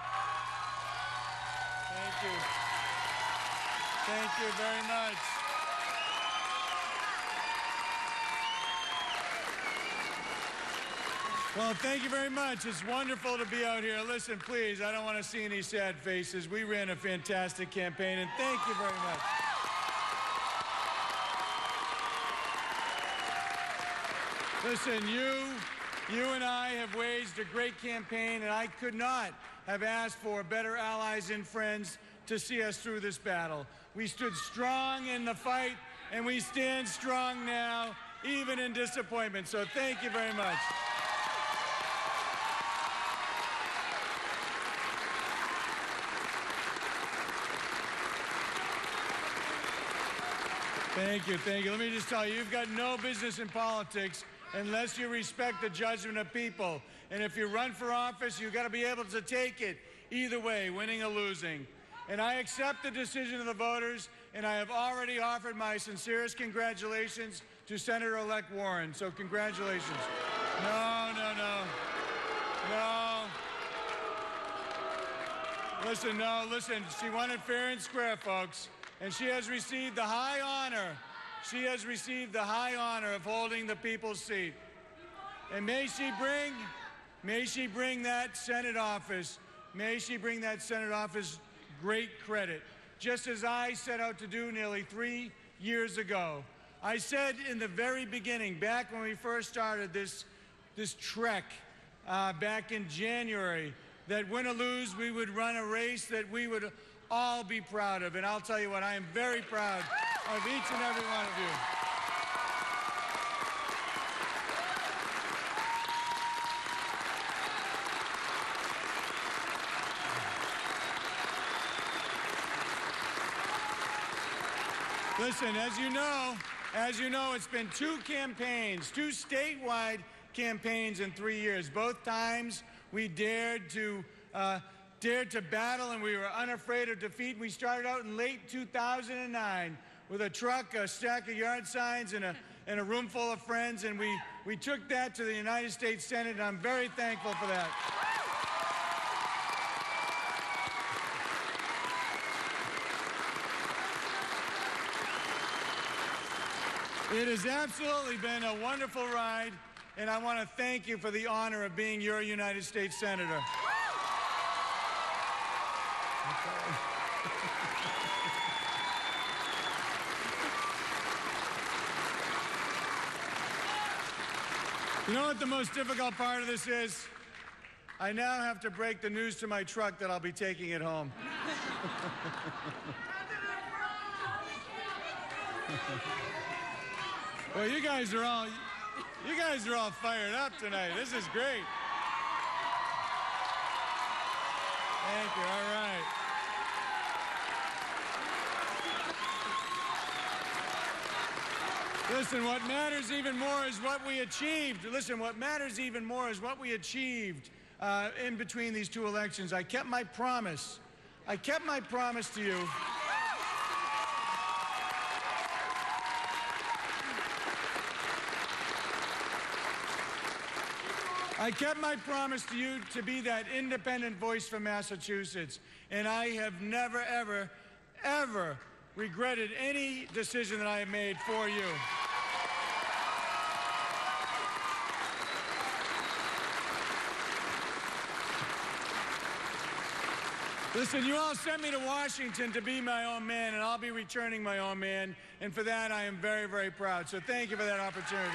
Thank you. Thank you very much. Well, thank you very much. It's wonderful to be out here. Listen, please, I don't want to see any sad faces. We ran a fantastic campaign, and thank you very much. Listen, you and I have waged a great campaign, and I could not have asked for better allies and friends to see us through this battle. We stood strong in the fight, and we stand strong now, even in disappointment. So thank you very much. Thank you, thank you. Let me just tell you, you've got no business in politics unless you respect the judgment of people. And if you run for office, you've got to be able to take it either way, winning or losing. And I accept the decision of the voters, and I have already offered my sincerest congratulations to Senator-elect Warren. So congratulations. No. Listen, she won it fair and square, folks. And she has received the high honor. She has received the high honor of holding the people's seat. And may she bring that Senate office, great credit, just as I set out to do nearly 3 years ago. I said in the very beginning, back when we first started this trek back in January, that win or lose, we would run a race that we would all be proud of. And I'll tell you what, I am very proud of each and every one of you. Listen, as you know, it's been two statewide campaigns in 3 years. Both times we dared to battle, and we were unafraid of defeat. We started out in late 2009 with a truck, a stack of yard signs, and a room full of friends, and we took that to the United States Senate, and I'm very thankful for that. It has absolutely been a wonderful ride, and I want to thank you for the honor of being your United States Senator. You know what the most difficult part of this is? I now have to break the news to my truck that I'll be taking it home. Well, you guys are all fired up tonight. This is great. Thank you. All right. Listen, what matters even more is what we achieved. In between these two elections. I kept my promise. I kept my promise to you. I kept my promise to you to be that independent voice for Massachusetts, and I have never, ever, ever regretted any decision that I have made for you. Listen, you all sent me to Washington to be my own man, and I'll be returning my own man, and for that I am very, very proud. So thank you for that opportunity.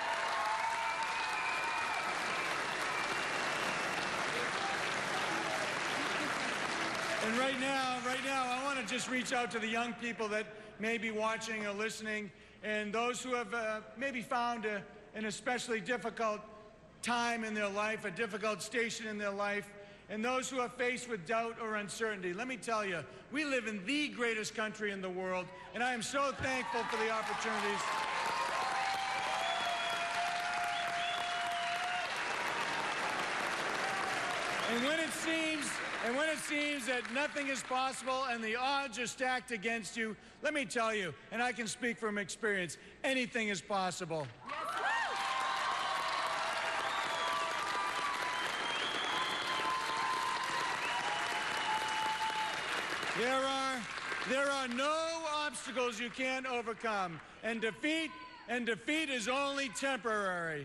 And right now, I want to just reach out to the young people that may be watching or listening, and those who have maybe found an especially difficult time in their life, a difficult station in their life, and those who are faced with doubt or uncertainty. Let me tell you, we live in the greatest country in the world, and I am so thankful for the opportunities. And when it seems that nothing is possible and the odds are stacked against you, let me tell you, and I can speak from experience, anything is possible. There are no obstacles you can't overcome, and defeat is only temporary.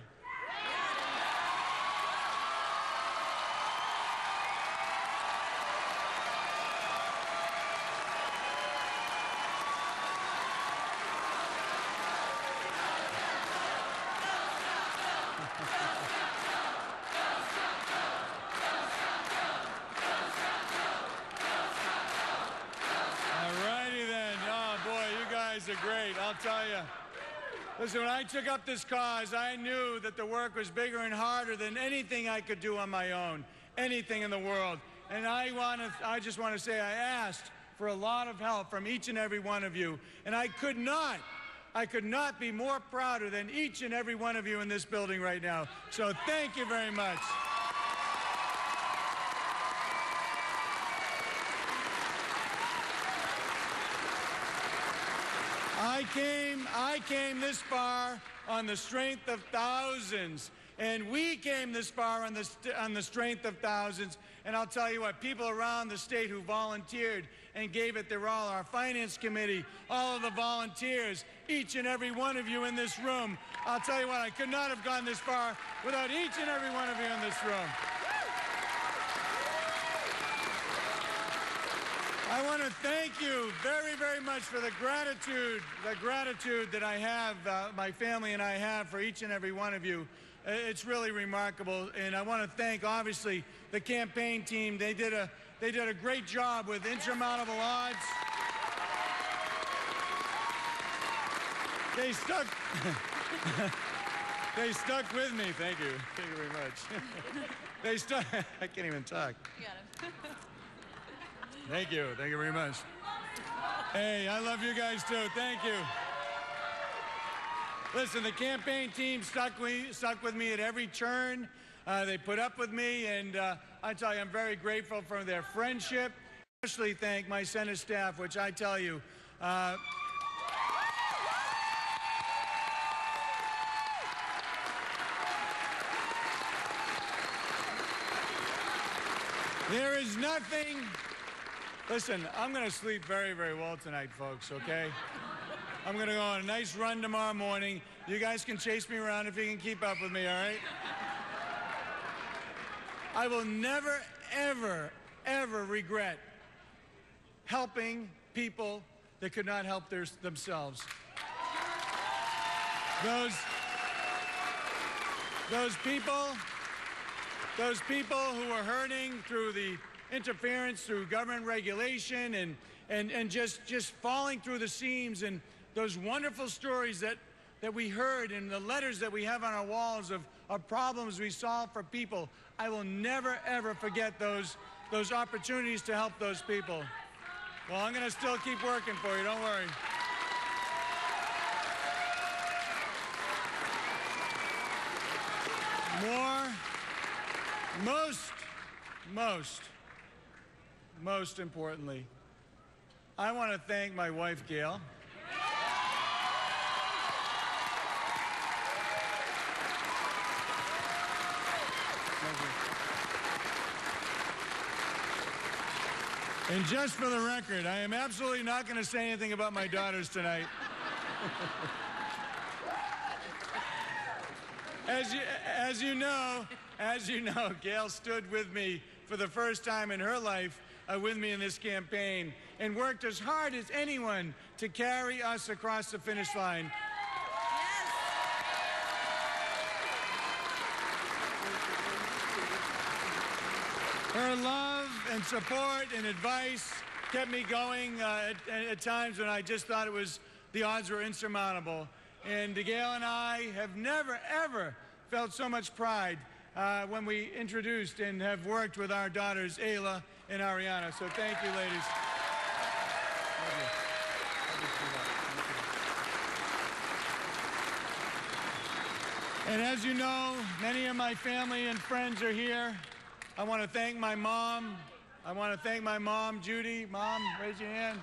Are great, I'll tell you. Listen, when I took up this cause, I knew that the work was bigger and harder than anything I could do on my own, anything in the world. And I just want to say I asked for a lot of help from each and every one of you, and I could not be more prouder than each and every one of you in this building right now. So thank you very much. I came this far on the strength of thousands, and we came this far on the strength of thousands. And I'll tell you what, people around the state who volunteered and gave it their all, our finance committee, all of the volunteers, each and every one of you in this room. I'll tell you what, I could not have gone this far without each and every one of you in this room. I want to thank you very, very much for the gratitude that I have, my family and I have for each and every one of you. It's really remarkable, and I want to thank, obviously, the campaign team. They did a great job with insurmountable odds. They stuck with me. Thank you. Thank you very much. I can't even talk. You got it. Thank you. Thank you very much. Hey, I love you guys too. Thank you. Listen, the campaign team stuck with me at every turn. They put up with me, and I tell you, I'm very grateful for their friendship. Especially thank my Senate staff, which I tell you, there is nothing. Listen, I'm going to sleep very, very well tonight, folks, okay? I'm going to go on a nice run tomorrow morning. You guys can chase me around if you can keep up with me, all right? I will never, ever, ever regret helping people that could not help themselves. Those people who are hurting through the interference, through government regulation, and just falling through the seams, and those wonderful stories that we heard and the letters that we have on our walls of problems we solve for people. I will never, ever forget those opportunities to help those people. Well, I'm going to still keep working for you, don't worry. Most importantly, I want to thank my wife, Gail. And just for the record, I am absolutely not going to say anything about my daughters tonight. As you know, Gail stood with me for the first time in her life with me in this campaign and worked as hard as anyone to carry us across the finish line. Her love and support and advice kept me going at times when I just thought the odds were insurmountable. And Gail and I have never, ever felt so much pride when we introduced and have worked with our daughters, Ayla and Ariana. So thank you, ladies. And as you know, many of my family and friends are here. I want to thank my mom. I want to thank my mom, Judy. Mom, raise your hand.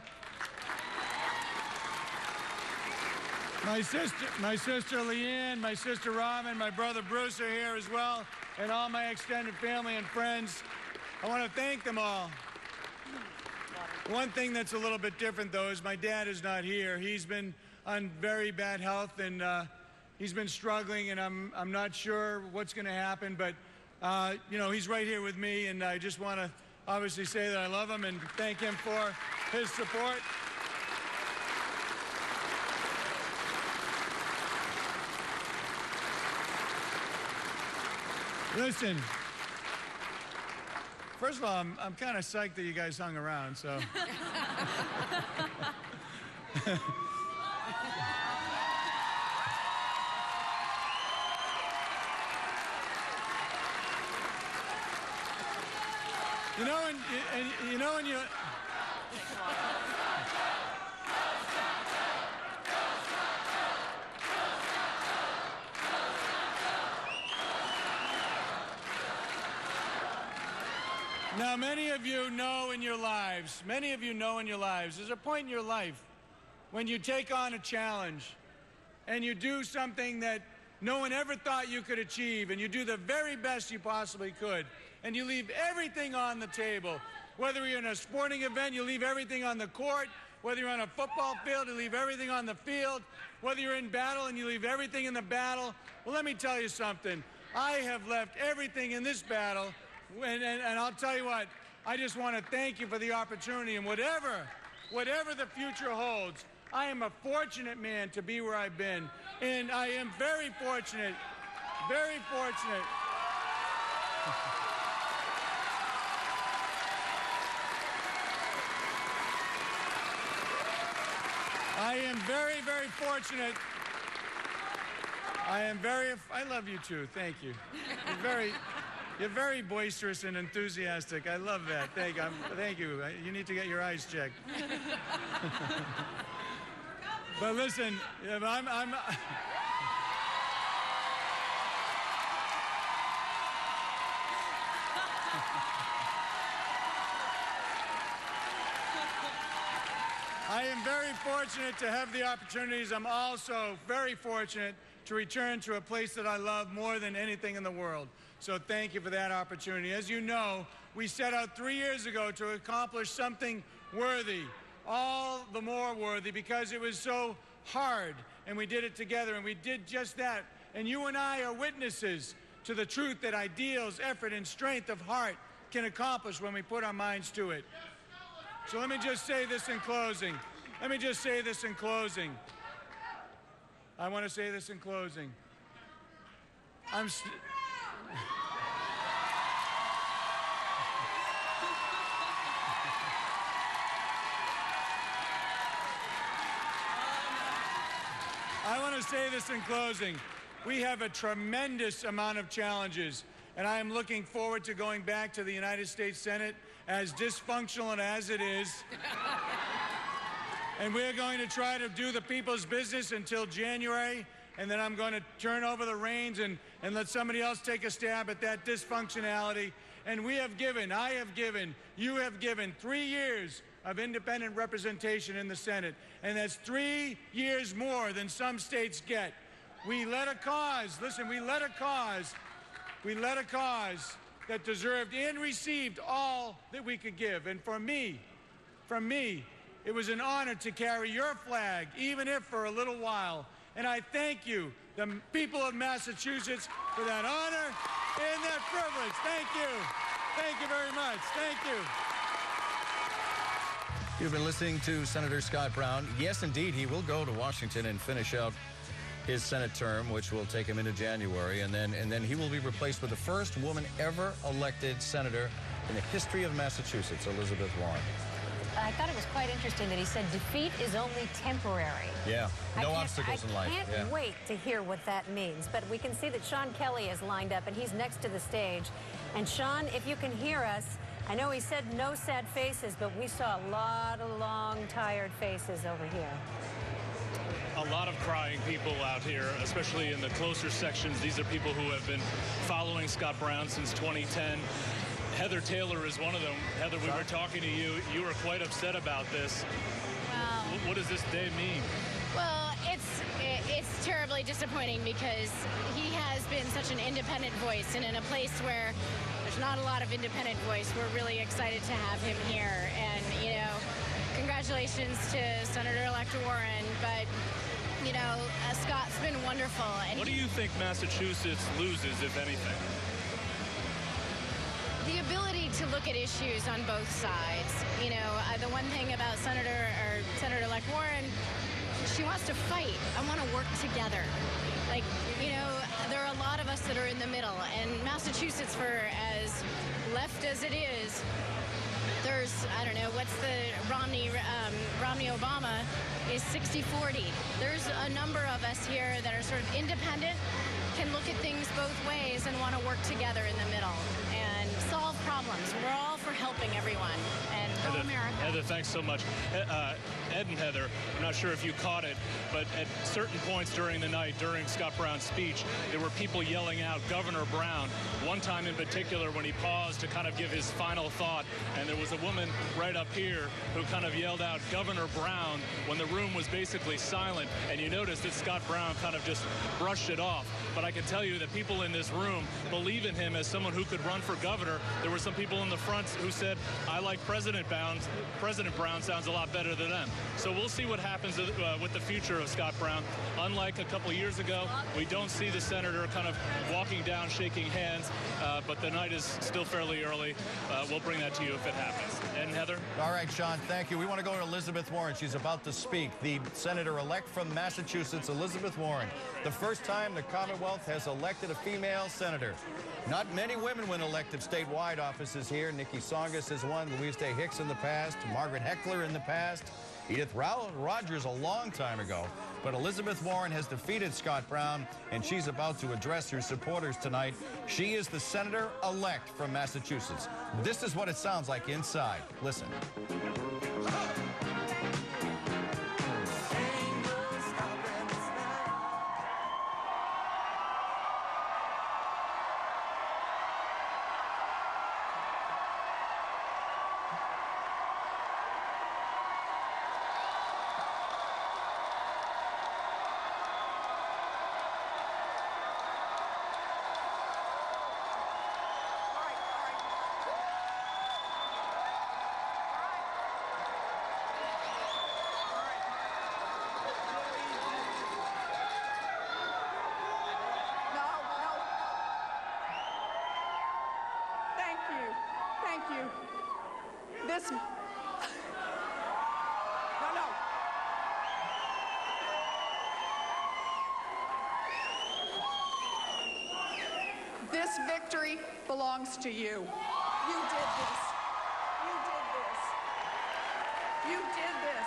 My sister Leanne, my sister Robin, my brother Bruce are here as well, and all my extended family and friends. I want to thank them all. One thing that's a little bit different, though, is my dad is not here. He's been on very bad health, and he's been struggling, and I'm not sure what's going to happen, but you know, he's right here with me, and I just want to obviously say that I love him and thank him for his support. Listen, first of all, I'm kind of psyched that you guys hung around, so. You know when you Now, many of you know in your lives, there's a point in your life when you take on a challenge and you do something that no one ever thought you could achieve, and you do the very best you possibly could, and you leave everything on the table. Whether you're in a sporting event, you leave everything on the court. Whether you're on a football field, you leave everything on the field. Whether you're in battle and you leave everything in the battle. Well, let me tell you something. I have left everything in this battle, and I'll tell you what, I just want to thank you for the opportunity, and whatever the future holds, I am a fortunate man to be where I've been, and I am very fortunate, very fortunate. I am very, very fortunate. I love you too, thank you. You're very boisterous and enthusiastic. I love that, thank you. You need to get your eyes checked. But listen, I am very fortunate to have the opportunities. I'm also very fortunate to return to a place that I love more than anything in the world. So thank you for that opportunity. As you know, we set out 3 years ago to accomplish something worthy, all the more worthy because it was so hard, and we did it together, and we did just that. And you and I are witnesses to the truth that ideals, effort, and strength of heart can accomplish when we put our minds to it. So let me just say this in closing. I want to say this in closing. I want to say this in closing. We have a tremendous amount of challenges, and I am looking forward to going back to the United States Senate, as dysfunctional as it is. And we're going to try to do the people's business until January, and then I'm going to turn over the reins and let somebody else take a stab at that dysfunctionality. And I have given, you have given 3 years of independent representation in the Senate, and that's 3 years more than some states get. We led a cause, listen, we led a cause that deserved and received all that we could give. And for me, from me, it was an honor to carry your flag, even if for a little while. And I thank you, the people of Massachusetts, for that honor and that privilege. Thank you. Thank you very much. Thank you. You've been listening to Senator Scott Brown. Yes, indeed, he will go to Washington and finish out his Senate term, which will take him into January, and then he will be replaced with the first woman ever elected senator in the history of Massachusetts, Elizabeth Warren. I thought it was quite interesting that he said defeat is only temporary. Yeah, no obstacles in life. I can't wait to hear what that means. But we can see that Sean Kelly is lined up, and he's next to the stage. And Sean, if you can hear us, I know he said no sad faces, but we saw a lot of long, tired faces over here. A lot of crying people out here, especially in the closer sections. These are people who have been following Scott Brown since 2010. Heather Taylor is one of them. Heather, we were talking to you. You were quite upset about this. Well, what does this day mean? Well, it's terribly disappointing because he has been such an independent voice, and in a place where there's not a lot of independent voice, we're really excited to have him here. And, you know, congratulations to Senator-elect Warren, but, you know, Scott's been wonderful. And what do you think Massachusetts loses, if anything? The ability to look at issues on both sides. You know, the one thing about Senator-elect Warren, she wants to fight. I want to work together. Like, you know, there are a lot of us that are in the middle, and Massachusetts, for as left as it is, there's, I don't know, what's the Romney-Obama is 60-40. There's a number of us here that are sort of independent, can look at things both ways and want to work together in the middle and solve problems. We're all for helping everyone and go America. Heather, thanks so much. Ed and Heather, I'm not sure if you caught it, but at certain points during the night, during Scott Brown's speech, there were people yelling out, Governor Brown. One time in particular when he paused to kind of give his final thought, and there was a woman right up here who kind of yelled out, Governor Brown, when the room was basically silent, and you noticed that Scott Brown kind of just brushed it off. But I can tell you that people in this room believe in him as someone who could run for governor. There were some people in the front who said, I like President Brown. President Brown sounds a lot better than them. So we'll see what happens with the future of Scott Brown. Unlike a couple years ago, we don't see the senator kind of walking down, shaking hands, but the night is still fairly early. We'll bring that to you if it happens. And Heather? All right, Sean, thank you. We want to go to Elizabeth Warren. She's about to speak. The senator-elect from Massachusetts, Elizabeth Warren. The first time the Commonwealth has elected a female senator. Not many women win elected statewide offices here. Nikki Tsongas has won, Louise Day Hicks in the past, Margaret Heckler in the past, Edith Rogers a long time ago. But Elizabeth Warren has defeated Scott Brown, and she's about to address her supporters tonight. She is the senator-elect from Massachusetts. This is what it sounds like inside. Listen. This victory belongs to you. You did this. You did this. You did this.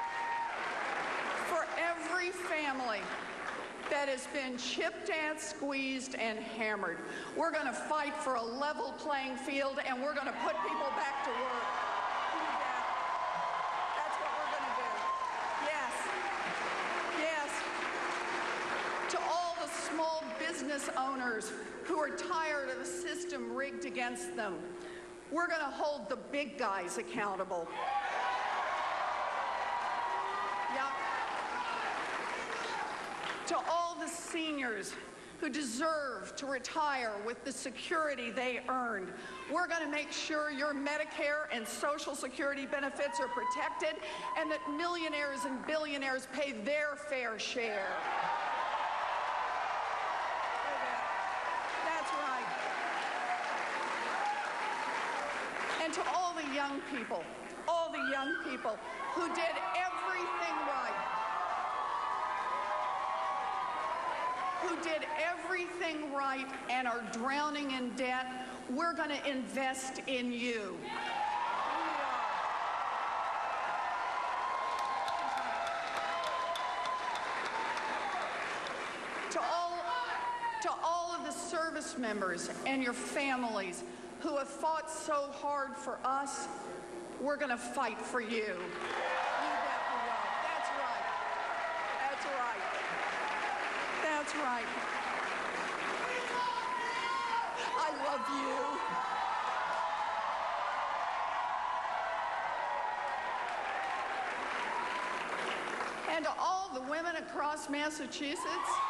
For every family that has been chipped at, squeezed, and hammered, we're going to fight for a level playing field, and we're going to put people back to work. That's what we're going to do. Yes. Yes. To all the small business owners who are tired of a system rigged against them, we're going to hold the big guys accountable. Yeah. To all the seniors who deserve to retire with the security they earned. We're going to make sure your Medicare and Social Security benefits are protected and that millionaires and billionaires pay their fair share. That's right. And to all the young people who did everything right, and are drowning in debt, we're going to invest in you. To all of the service members and your families who have fought so hard for us, we're going to fight for you. You bet we will. That's right. That's right. That's right. I love you. And to all the women across Massachusetts,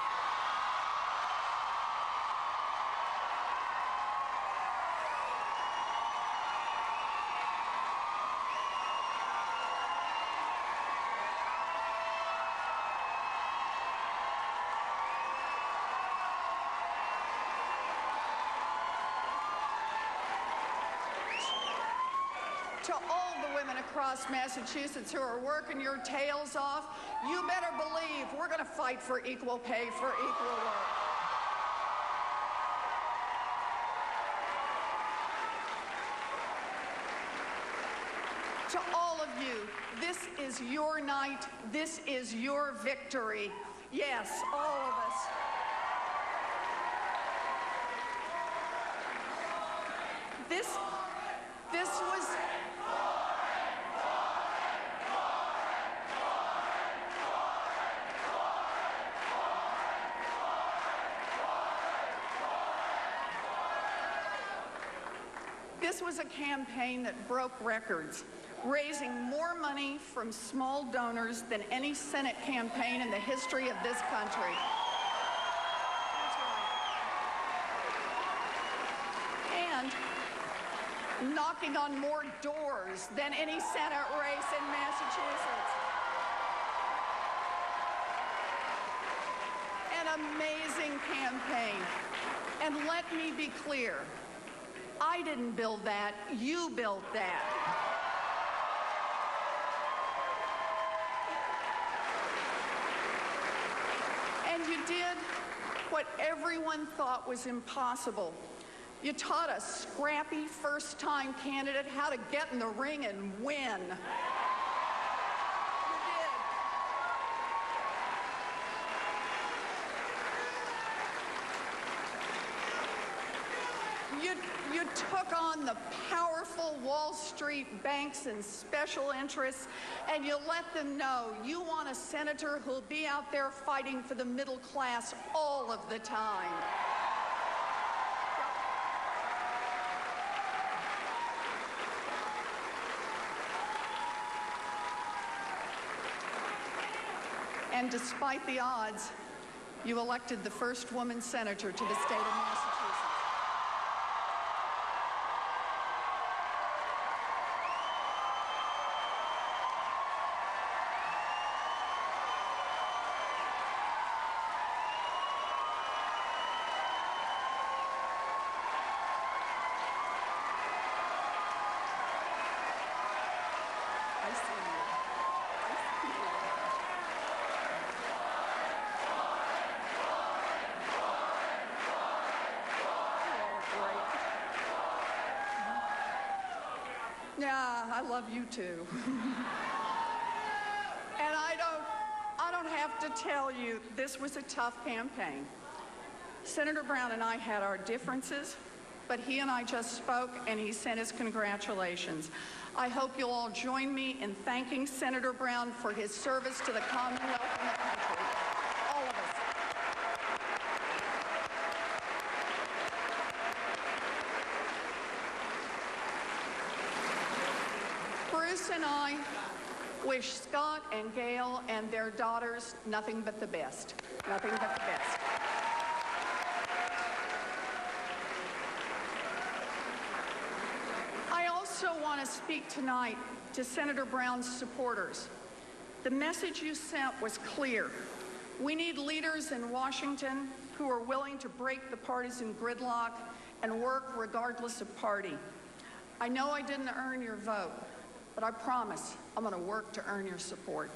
across Massachusetts who are working your tails off, you better believe we're going to fight for equal pay for equal work. To all of you, this is your night. This is your victory. Yes, all of us. This was... This was a campaign that broke records, raising more money from small donors than any Senate campaign in the history of this country. That's right. And knocking on more doors than any Senate race in Massachusetts. An amazing campaign. And let me be clear. I didn't build that, you built that. And you did what everyone thought was impossible. You taught a scrappy first-time candidate how to get in the ring and win. You took on the powerful Wall Street banks and special interests, and you let them know you want a senator who'll be out there fighting for the middle class all of the time. And despite the odds, you elected the first woman senator to the state of Massachusetts. Yeah, I love you too. And I don't have to tell you, this was a tough campaign. Senator Brown and I had our differences, but he and I just spoke, and he sent his congratulations. I hope you'll all join me in thanking Senator Brown for his service to the Commonwealth and the country. All of us. Bruce and I wish Scott and Gail and their daughters nothing but the best. Nothing but the best. also want to speak tonight to Senator Brown's supporters. The message you sent was clear. We need leaders in Washington who are willing to break the partisan gridlock and work regardless of party. I know I didn't earn your vote, but I promise I'm going to work to earn your support.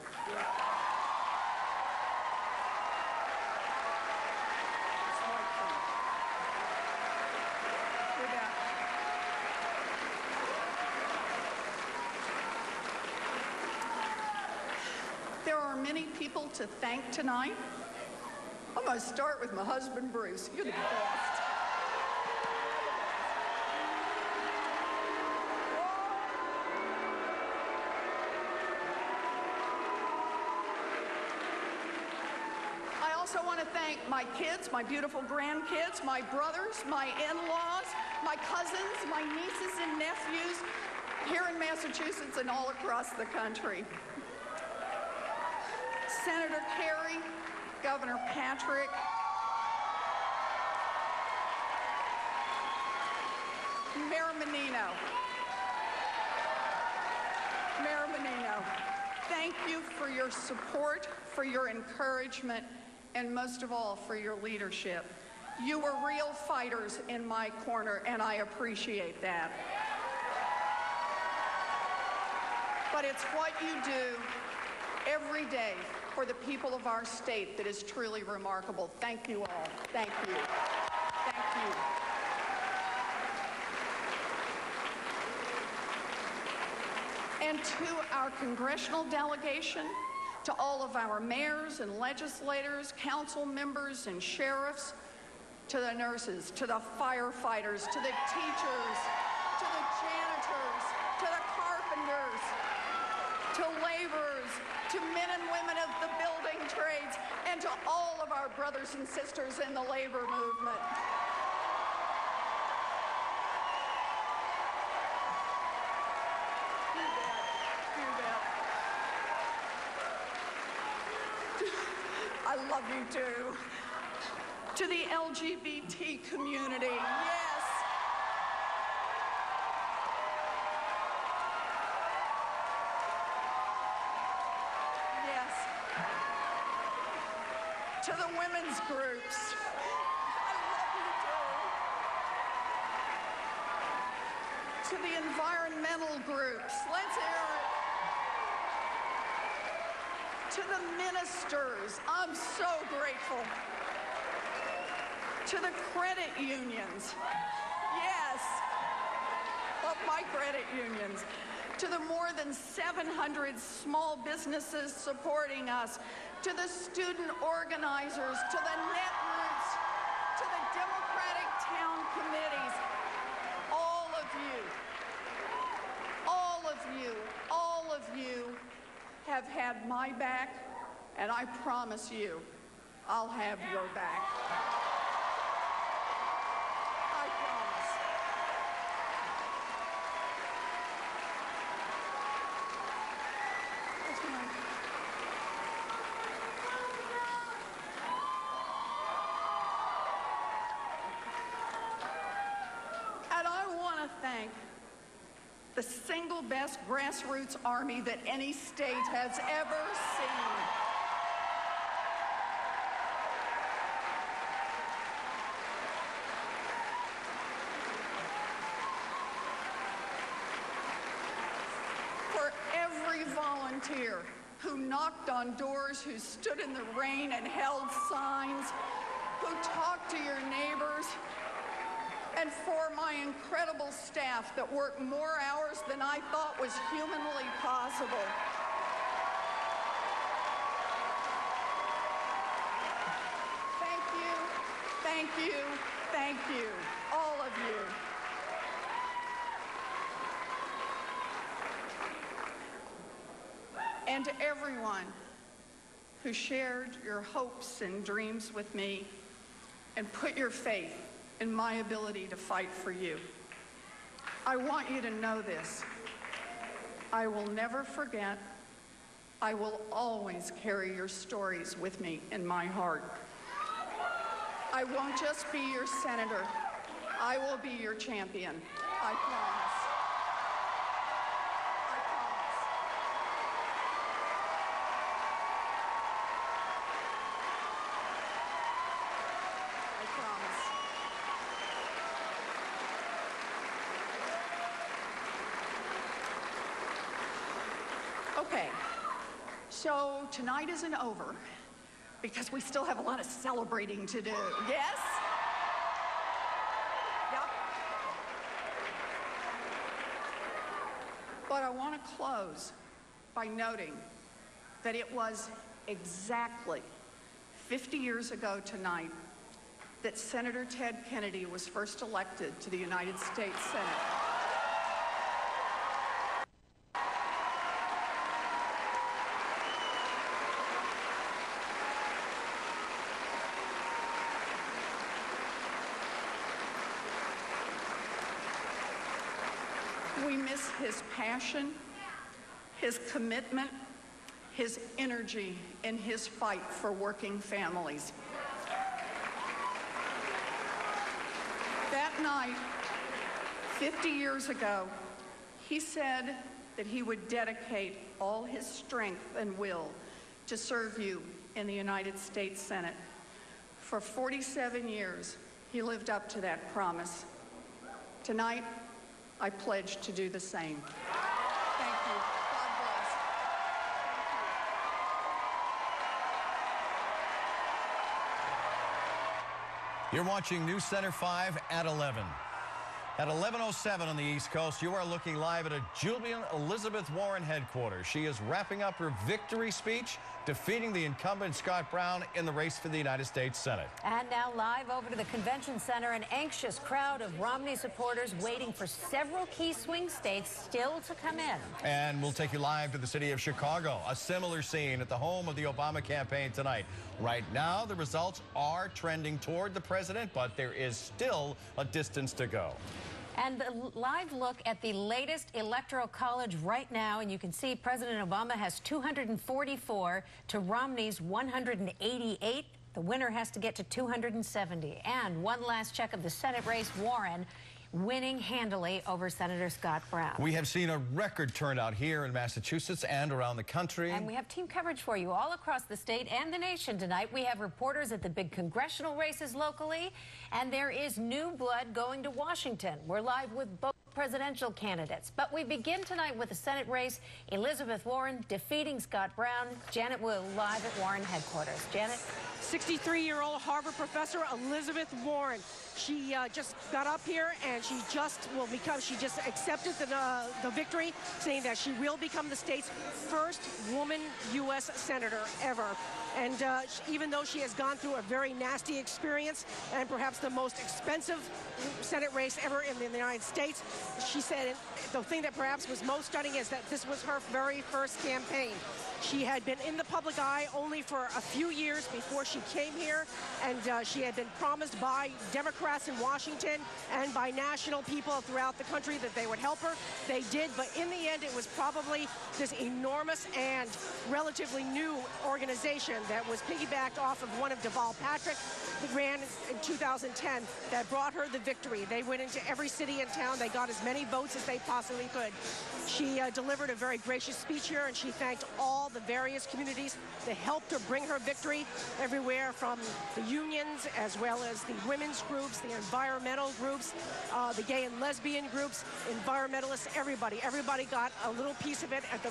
There are many people to thank tonight. I'm going to start with my husband, Bruce. You're the best. I also want to thank my kids, my beautiful grandkids, my brothers, my in-laws, my cousins, my nieces and nephews here in Massachusetts and all across the country. Senator Kerry, Governor Patrick, Mayor Menino, thank you for your support, for your encouragement, and most of all, for your leadership. You were real fighters in my corner, and I appreciate that. But it's what you do every day for the people of our state that is truly remarkable. Thank you all. Thank you. Thank you. And to our congressional delegation, to all of our mayors and legislators, council members and sheriffs, to the nurses, to the firefighters, to the teachers, to the janitors, to the carpenters, to laborers, to men and women of the building trades, and to all of our brothers and sisters in the labor movement. I love you too. To the LGBT community, yes. Yes. To the women's groups. I love you too. To the environmental groups. Let's hear it. To the ministers, I'm so grateful. To the credit unions, yes, love my credit unions. To the more than 700 small businesses supporting us, to the student organizers, to the netroots, to the Democratic town committees, all of you have had my back, and I promise you, I'll have your back. I promise. And I want to thank the single best grassroots army that any state has ever seen. For every volunteer who knocked on doors, who stood in the rain and held signs, who talked to your neighbors, and for my incredible staff that worked more hours than I thought was humanly possible. Thank you, thank you, thank you, all of you. And to everyone who shared your hopes and dreams with me and put your faith in my ability to fight for you. I want you to know this. I will never forget. I will always carry your stories with me in my heart. I won't just be your senator. I will be your champion. I promise. Okay, so tonight isn't over because we still have a lot of celebrating to do. Yes? Yep. But I want to close by noting that it was exactly 50 years ago tonight that Senator Ted Kennedy was first elected to the United States Senate. We miss his passion, his commitment, his energy in his fight for working families. That night, 50 years ago, he said that he would dedicate all his strength and will to serve you in the United States Senate. For 47 years, he lived up to that promise. Tonight, I pledge to do the same. Thank you. God bless. You're watching News Center 5 at 11. At 11:07 on the East Coast, you are looking live at a Julian Elizabeth Warren headquarters. She is wrapping up her victory speech, defeating the incumbent Scott Brown in the race for the United States Senate. And now live over to the convention center, an anxious crowd of Romney supporters waiting for several key swing states still to come in. And we'll take you live to the city of Chicago. A similar scene at the home of the Obama campaign tonight. Right now, the results are trending toward the president, but there is still a distance to go. And a live look at the latest Electoral College right now, and you can see President Obama has 244 to Romney's 188. The winner has to get to 270. And one last check of the Senate race, Warren winning handily over Senator Scott Brown. We have seen a record turnout here in Massachusetts and around the country. And we have team coverage for you all across the state and the nation tonight. We have reporters at the big congressional races locally, and there is new blood going to Washington. We're live with both presidential candidates. But we begin tonight with the Senate race. Elizabeth Warren defeating Scott Brown. Janet Wu live at Warren headquarters. Janet? 63-year-old Harvard professor Elizabeth Warren. She just got up here and she just accepted the victory, saying that she will become the state's first woman U.S. senator ever. And even though she has gone through a very nasty experience and perhaps the most expensive Senate race ever in the United States, she said the thing that perhaps was most stunning is that this was her very first campaign. She had been in the public eye only for a few years before she came here, and she had been promised by Democrats in Washington and by national people throughout the country that they would help her. They did, but in the end, it was probably this enormous and relatively new organization that was piggybacked off of one of Deval Patrick that ran in 2010 that brought her the victory. They went into every city and town. They got as many votes as they possibly could. She delivered a very gracious speech here, and she thanked all the various communities that helped her bring her victory, everywhere from the unions as well as the women's groups, the environmental groups, the gay and lesbian groups, environmentalists, everybody. Everybody got a little piece of it at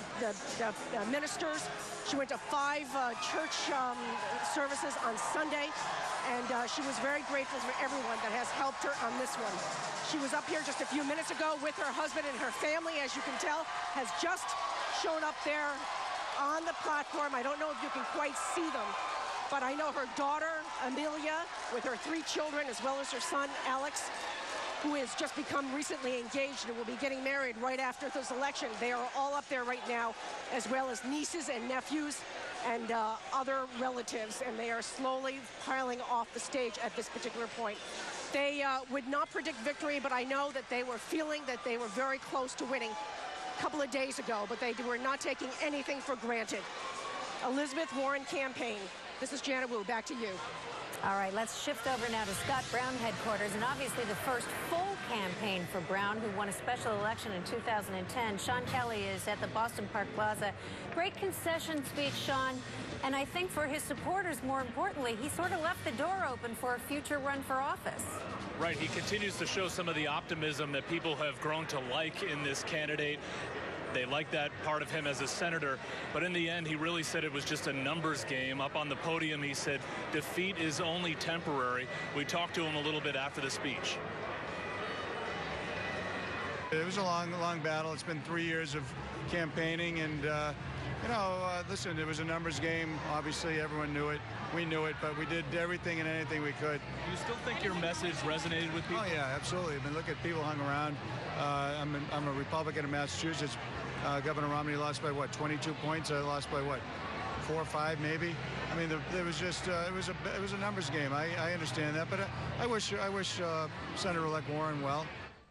the ministers. She went to 5 church services on Sunday, and she was very grateful for everyone that has helped her on this one. She was up here just a few minutes ago with her husband, and her family, as you can tell, has just shown up there on the platform. I don't know if you can quite see them, but I know her daughter, Amelia, with her 3 children, as well as her son, Alex, who has just become recently engaged and will be getting married right after this election. They are all up there right now, as well as nieces and nephews and other relatives, and they are slowly piling off the stage at this particular point. They would not predict victory, but I know that they were feeling that they were very close to winning a couple of days ago, but they were not taking anything for granted. Elizabeth Warren campaign. This is Janet Wu. Back to you. All right, let's shift over now to Scott Brown headquarters, and obviously the first full campaign for Brown, who won a special election in 2010. Sean Kelly is at the Boston Park Plaza. Great concession speech, Sean, and I think for his supporters, more importantly, he sort of left the door open for a future run for office. Right, he continues to show some of the optimism that people have grown to like in this candidate. They like that part of him as a senator, but in the end, he really said it was just a numbers game. Up on the podium, he said, defeat is only temporary. We talked to him a little bit after the speech. It was a long battle. It's been 3 years of campaigning, and listen, it was a numbers game. Obviously, everyone knew it. We knew it, but we did everything and anything we could. Do you still think your message resonated with people? Oh yeah, absolutely. I mean, look at people hung around. I'm a Republican in Massachusetts. Governor Romney lost by what, 22 points? I lost by what, 4 or 5 maybe. I mean, it was just it was a numbers game. I understand that, but I wish Senator-elect Warren well.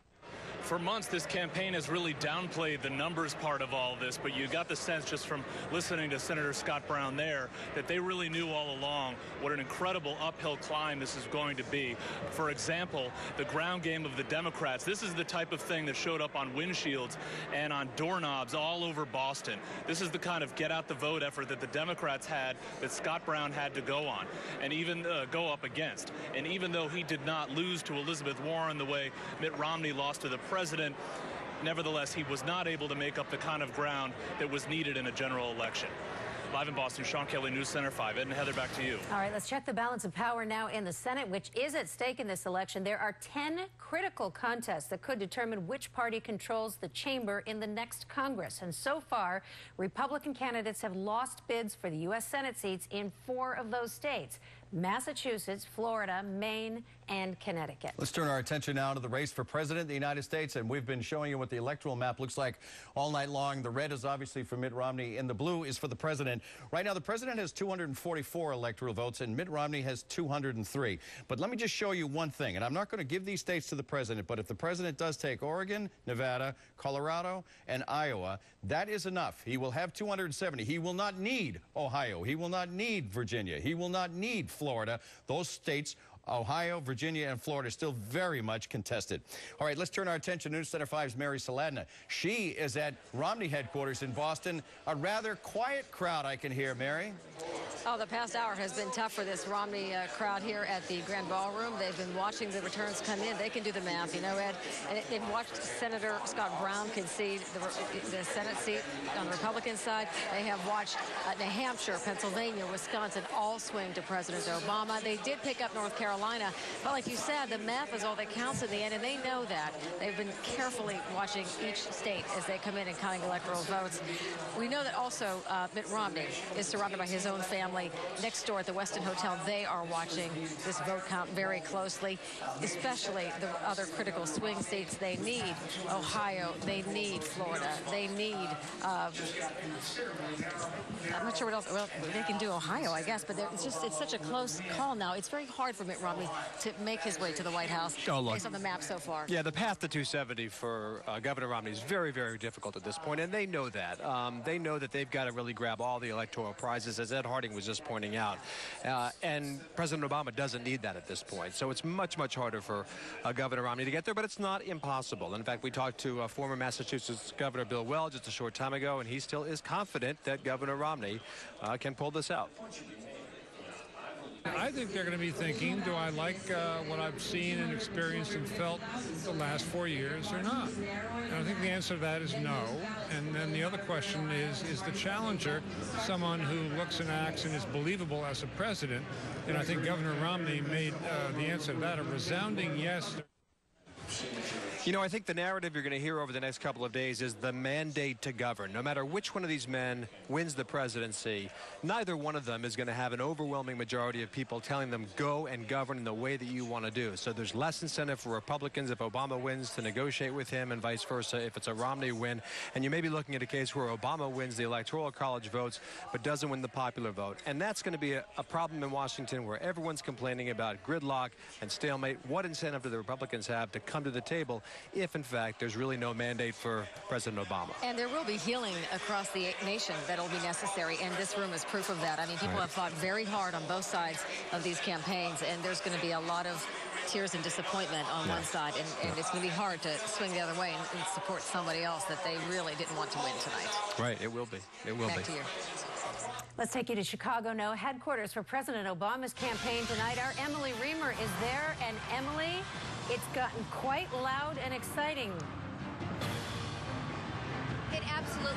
For months, this campaign has really downplayed the numbers part of all this, but you got the sense just from listening to Senator Scott Brown there that they really knew all along what an incredible uphill climb this is going to be. For example, the ground game of the Democrats. This is the type of thing that showed up on windshields and on doorknobs all over Boston. This is the kind of get out the vote effort that the Democrats had, that Scott Brown had to go on and even go up against. And even though he did not lose to Elizabeth Warren the way Mitt Romney lost to the president, nevertheless, he was not able to make up the kind of ground that was needed in a general election. Live in Boston, Sean Kelly, News Center 5. Ed and Heather, back to you. All right, let's check the balance of power now in the Senate, which is at stake in this election. There are 10 critical contests that could determine which party controls the chamber in the next Congress. And so far, Republican candidates have lost bids for the U.S. Senate seats in 4 of those states: Massachusetts, Florida, Maine, and Connecticut. Let's turn our attention now to the race for president of the United States, and we've been showing you what the electoral map looks like all night long. The red is obviously for Mitt Romney, and the blue is for the president. Right now, the president has 244 electoral votes, and Mitt Romney has 203. But let me just show you one thing, and I'm not going to give these states to the president, but if the president does take Oregon, Nevada, Colorado, and Iowa, that is enough. He will have 270. He will not need Ohio. He will not need Virginia. He will not need Florida. Those states, Ohio, Virginia, and Florida, are still very much contested. All right, let's turn our attention to News Center 5's Mary Saladna. She is at Romney headquarters in Boston. A rather quiet crowd, I can hear, Mary. Oh, the past hour has been tough for this Romney crowd here at the Grand Ballroom. They've been watching the returns come in. They can do the math, you know, Ed. And they've watched Senator Scott Brown concede the Senate seat on the Republican side. They have watched New Hampshire, Pennsylvania, Wisconsin all swing to President Obama. They did pick up North Carolina. But like you said, the math is all that counts in the end, and they know that. They've been carefully watching each state as they come in and counting electoral votes. We know that also Mitt Romney is surrounded by his own family. Next door at the Westin Hotel, they are watching this vote count very closely, especially the other critical swing states. They need Ohio. They need Florida. They need, I'm not sure what else. Well, they can do Ohio, I guess, but it's such a close call now. It's very hard for Mitt Romney to make his way to the White House based on the map so far. Yeah, the path to 270 for Governor Romney is very, very difficult at this point, and they know that. They know that they've got to really grab all the electoral prizes, as Ed Harding was just pointing out. And President Obama doesn't need that at this point. So it's much, much harder for Governor Romney to get there, but it's not impossible. In fact, we talked to former Massachusetts Governor Bill Weld just a short time ago, and he still is confident that Governor Romney can pull this out. I think they're going to be thinking, do I like what I've seen and experienced and felt the last 4 years or not? And I think the answer to that is no. And then the other question is the challenger someone who looks and acts and is believable as a president? And I think Governor Romney made the answer to that a resounding yes. You know, I think the narrative you're going to hear over the next couple of days is the mandate to govern. No matter which one of these men wins the presidency, neither one of them is going to have an overwhelming majority of people telling them go and govern in the way that you want to do. So there's less incentive for Republicans if Obama wins to negotiate with him, and vice versa if it's a Romney win. And you may be looking at a case where Obama wins the Electoral College votes but doesn't win the popular vote. And that's going to be a problem in Washington where everyone's complaining about gridlock and stalemate. What incentive do the Republicans have to come to the table if, in fact, there's really no mandate for President Obama? And there will be healing across the nation that will be necessary, and this room is proof of that. I mean, people have fought very hard on both sides of these campaigns, and there's going to be a lot of tears and disappointment on one side, and it's going to be hard to swing the other way and support somebody else that they really didn't want to win tonight. Right, it will be. It will be. Back to you. Let's take you to Chicago now, headquarters for President Obama's campaign tonight. Our Emily Reamer is there, and Emily, it's gotten quite loud and exciting. It absolutely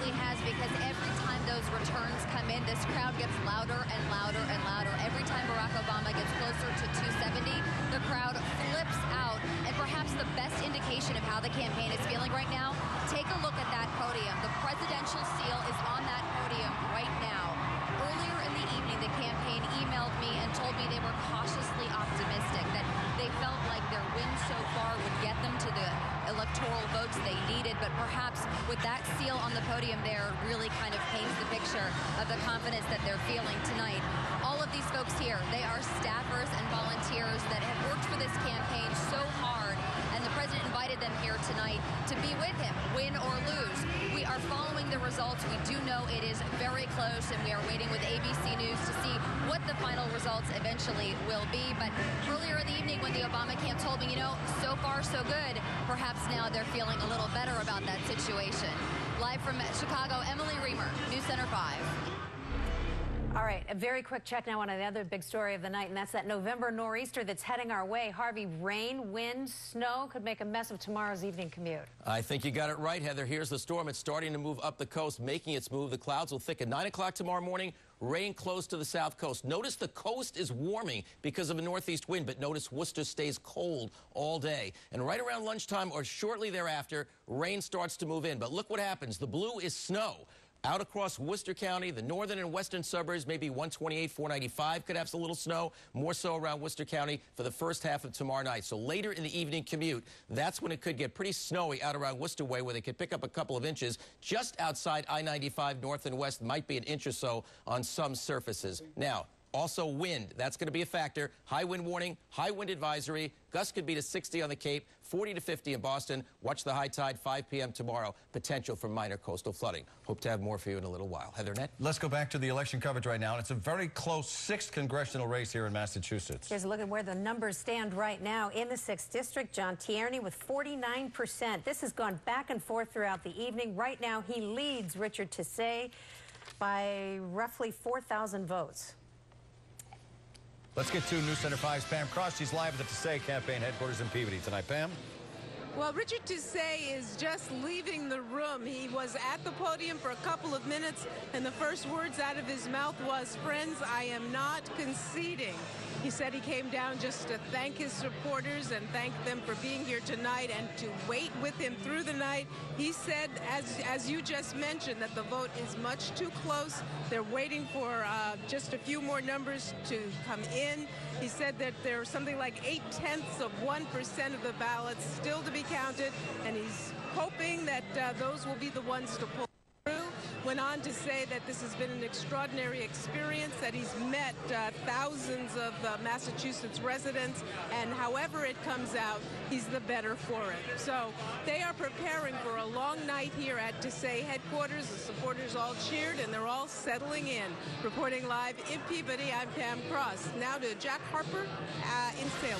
really has, because every time those returns come in, this crowd gets louder and louder and louder. Every time Barack Obama gets closer to 270, the crowd flips out. And perhaps the best indication of how the campaign is feeling right now, take a look at that podium. The presidential seal is on that podium right now. Earlier in the evening, the campaign emailed me and told me they were cautiously optimistic, that they felt like their win so far would get them to the electoral votes they needed, but perhaps with that seal on the podium there really kind of paints the picture of the confidence that they're feeling tonight. All of these folks here, they are staffers and volunteers that have worked for this campaign so hard, and the president invited them here tonight to be with him, win or lose. We are following the results. We do know it is very close, and we are waiting with ABC News to see what the final results eventually will be. But earlier in the evening when the Obama camp told me, you know, so far so good, perhaps now they're feeling a little better about that situation. Live from Chicago, Emily Reamer, News Center 5. All right, a very quick check now on another big story of the night, and that's that November nor'easter that's heading our way. Harvey, rain, wind, snow could make a mess of tomorrow's evening commute. I think you got it right, Heather. Here's the storm. It's starting to move up the coast, making its move. The clouds will thicken. 9 o'clock tomorrow morning, rain close to the south coast. Notice the coast is warming because of a northeast wind, but notice Worcester stays cold all day. And right around lunchtime or shortly thereafter, rain starts to move in. But look what happens. The blue is snow. Out across Worcester County, the northern and western suburbs, maybe 128, 495 could have a little snow, more so around Worcester County for the first half of tomorrow night. So later in the evening commute, that's when it could get pretty snowy out around Worcester Way, where they could pick up a couple of inches just outside I-95 north and west, might be an inch or so on some surfaces. Now, also wind, that's going to be a factor. High wind warning, high wind advisory. Gusts could be to 60 on the Cape, 40 to 50 in Boston. Watch the high tide, 5 p.m. tomorrow. Potential for minor coastal flooding. Hope to have more for you in a little while. Heather Nett? Let's go back to the election coverage right now. And it's a very close 6th congressional race here in Massachusetts. Here's a look at where the numbers stand right now. In the 6th district, John Tierney with 49%. This has gone back and forth throughout the evening. Right now, he leads Richard Tassay by roughly 4,000 votes. Let's get to News Center 5's Pam Cross. She's live at the Tassay campaign headquarters in Peabody tonight. Pam? Well, Richard Tassay is just leaving the room. He was at the podium for a couple of minutes, and the first words out of his mouth was, "Friends, I am not conceding." He said he came down just to thank his supporters and thank them for being here tonight and to wait with him through the night. He said, as you just mentioned, that the vote is much too close. They're waiting for just a few more numbers to come in. He said that there's something like 0.8% of the ballots still to be counted, and he's hoping that those will be the ones to pull through. Went on to say that this has been an extraordinary experience, that he's met thousands of Massachusetts residents, and however it comes out, he's the better for it. So they are preparing for a long night here at Tassay headquarters. The supporters all cheered, and they're all settling in. Reporting live in Peabody, I'm Pam Cross. Now to Jack Harper in Salem.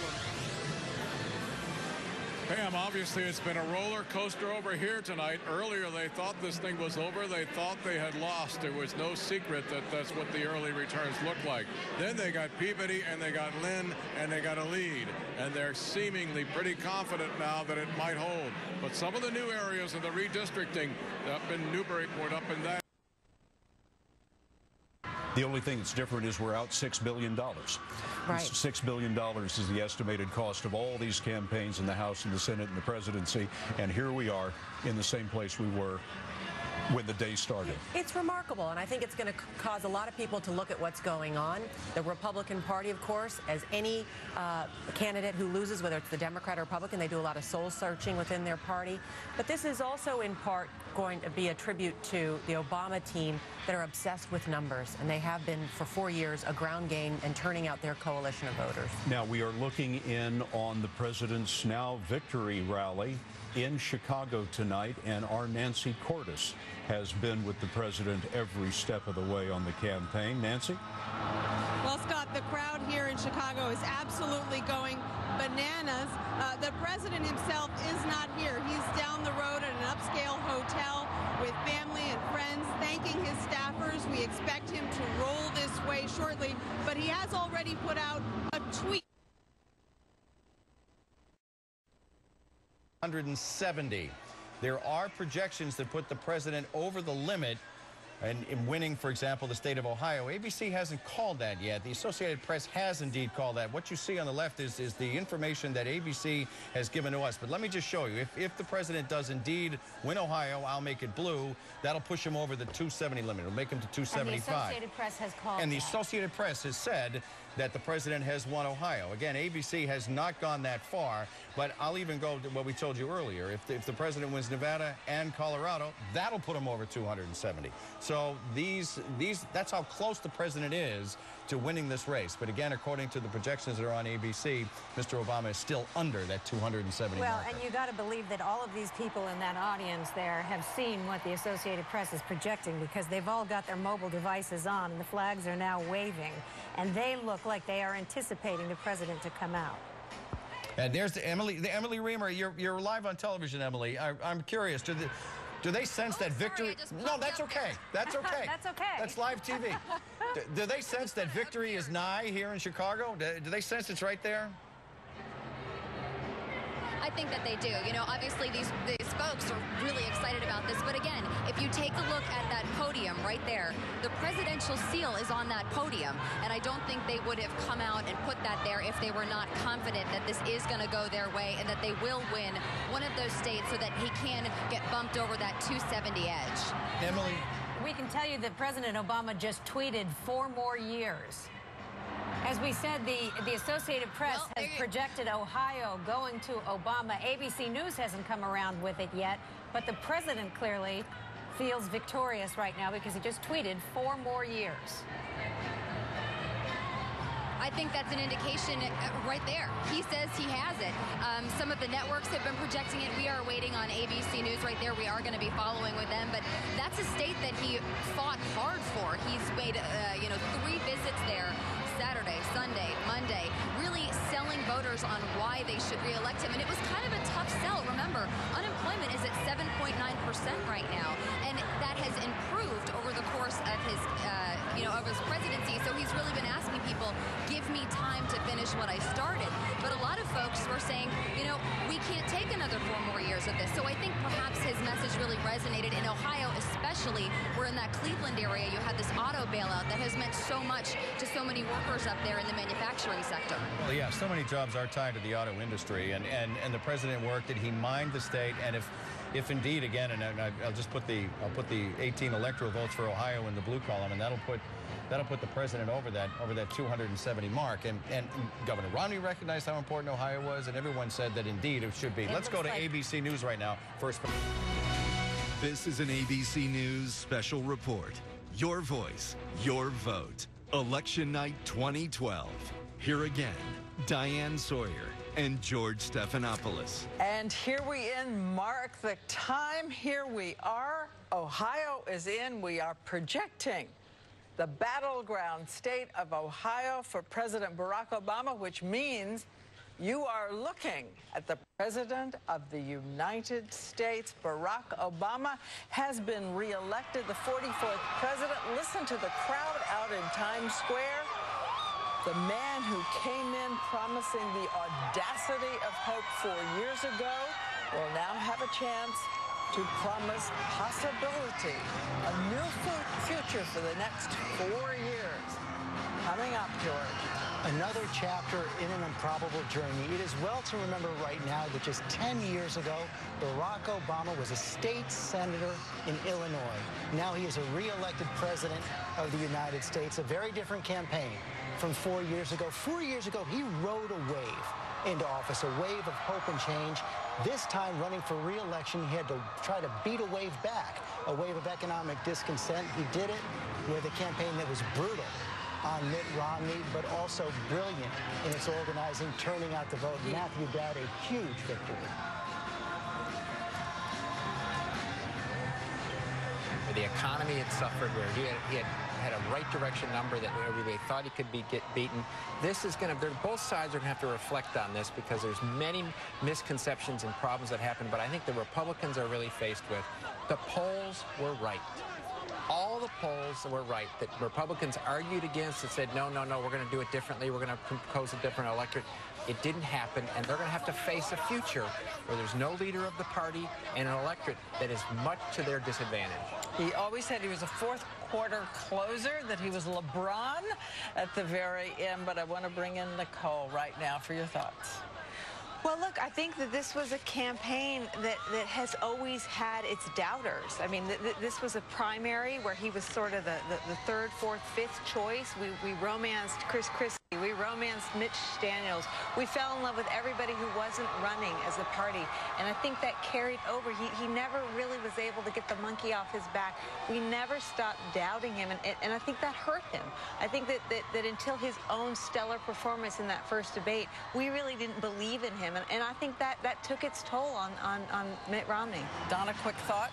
Pam, obviously it's been a roller coaster over here tonight. Earlier they thought this thing was over. They thought they had lost. There was no secret that that's what the early returns looked like. Then they got Peabody and they got Lynn and they got a lead. And they're seemingly pretty confident now that it might hold. But some of the new areas of the redistricting up in Newburyport, up in that. The only thing that's different is we're out $6 billion. Right. $6 billion is the estimated cost of all these campaigns in the House and the Senate and the presidency. And here we are in the same place we were when the day started. It's remarkable, and I think it's going to cause a lot of people to look at what's going on. The Republican Party, of course, as any candidate who loses, whether it's the Democrat or Republican, they do a lot of soul searching within their party. But this is also in part going to be a tribute to the Obama team that are obsessed with numbers, and they have been for 4 years a ground game and turning out their coalition of voters. Now we are looking in on the president's now victory rally in Chicago tonight, and our Nancy Cordes has been with the president every step of the way on the campaign. Nancy? Well, Scott, the crowd here in Chicago is absolutely going bananas. The president himself is not here. He's down the road at an upscale hotel with family and friends, thanking his staffers. We expect him to roll this way shortly, but he has already put out a tweet. 170. there are projections that put the president over the limit and in winning, for example, the state of Ohio. ABC hasn't called that yet. The Associated Press has indeed called that. What you see on the left is the information that ABC has given to us. But let me just show you. If the president does indeed win Ohio, I'll make it blue. That'll push him over the 270 limit. It'll make him to 275. And the Associated Press has called And the that. Associated Press has said that the president has won Ohio. Again, ABC has not gone that far, but I'll even go to what we told you earlier. If the president wins Nevada and Colorado, that'll put him over 270. So that's how close the president is to winning this race. But again, according to the projections that are on ABC, Mr. Obama is still under that 270 Well, marker. and you got to believe that all of these people in that audience there have seen what the Associated Press is projecting, because they've all got their mobile devices on and the flags are now waving, and they look like they are anticipating the president to come out. And there's Emily Reamer. You're live on television, Emily. I'm curious. Do they sense that victory? No, that's okay. That's okay. That's okay. That's live TV. Do they sense that victory is nigh here in Chicago? Do they sense it's right there? I think that they do. You know, obviously these folks are really excited about this. But again, if you take a look at that podium right there, the presidential seal is on that podium. And I don't think they would have come out and put that there if they were not confident that this is going to go their way and that they will win one of those states so that he can get bumped over that 270 edge. Emily? We can tell you that President Obama just tweeted 4 more years. As we said, the Associated Press has projected Ohio going to Obama. ABC News hasn't come around with it yet, but the president clearly feels victorious right now because he just tweeted 4 more years. I think that's an indication right there. He says he has it. Some of the networks have been projecting it. We are waiting on ABC News right there. We are going to be following with them. But that's a state that he fought hard for. He's made, 3 visits there. Saturday, Sunday, Monday, really selling voters on why they should reelect him. And it was kind of a tough sell. Remember, unemployment is at 7.9% right now. And that has improved over the course of his, of his presidency. So he's really been asking people, give me time to finish what I started. But a lot of folks were saying, we can't take another 4 more years of this. So I think perhaps his message really resonated in Ohio, especially where in that Cleveland area you had this auto bailout that has meant so much to so many workers up there in the manufacturing sector. Well, yeah, so many jobs are tied to the auto industry, and the president worked it. He mined the state, and if indeed, again, and I'll put the 18 electoral votes for Ohio in the blue column, and that'll put the president over that 270 mark. And Governor Romney recognized how important Ohio was, and everyone said that indeed it should be. Let's go to ABC News right now. First. This is an ABC News special report. Your voice, your vote. Election night 2012. Here again, Diane Sawyer and George Stephanopoulos. And here we mark the time. Here we are. Ohio is in. We are projecting the battleground state of Ohio for President Barack Obama, which means you are looking at the President of the United States. Barack Obama has been reelected, the 44th president. Listen to the crowd out in Times Square. The man who came in promising the audacity of hope 4 years ago will now have a chance to promise possibility, a new future for the next 4 years. Coming up, George. Another chapter in an improbable journey. It is well to remember right now that just 10 years ago, Barack Obama was a state senator in Illinois. Now he is a re-elected president of the United States. A very different campaign from 4 years ago. 4 years ago, he rode a wave into office, a wave of hope and change. This time, running for re-election, he had to try to beat a wave back, a wave of economic discontent. He did it with a campaign that was brutal on Mitt Romney, but also brilliant in its organizing, turning out the vote. Matthew Dowd, a huge victory. The economy had suffered, where he had a right direction number that everybody thought he could get beaten. This is going to, both sides are going to have to reflect on this, because there's many misconceptions and problems that happen, but I think the Republicans are really faced with. The polls were right. All the polls were right that Republicans argued against and said, no, we're going to do it differently. We're going to propose a different electorate. It didn't happen, and they're going to have to face a future where there's no leader of the party and an electorate that is much to their disadvantage. He always said he was a fourth quarter closer, that he was LeBron at the very end, but I want to bring in Nicole right now for your thoughts. Well, look, I think that this was a campaign that has always had its doubters. I mean, this was a primary where he was sort of the third, fourth, fifth choice. We romanced Chris Christie. We romanced Mitch Daniels. We fell in love with everybody who wasn't running as a party. And I think that carried over. He never really was able to get the monkey off his back. We never stopped doubting him, and I think that hurt him. I think that until his own stellar performance in that first debate, we really didn't believe in him. And I think that took its toll on Mitt Romney. Donna, quick thought?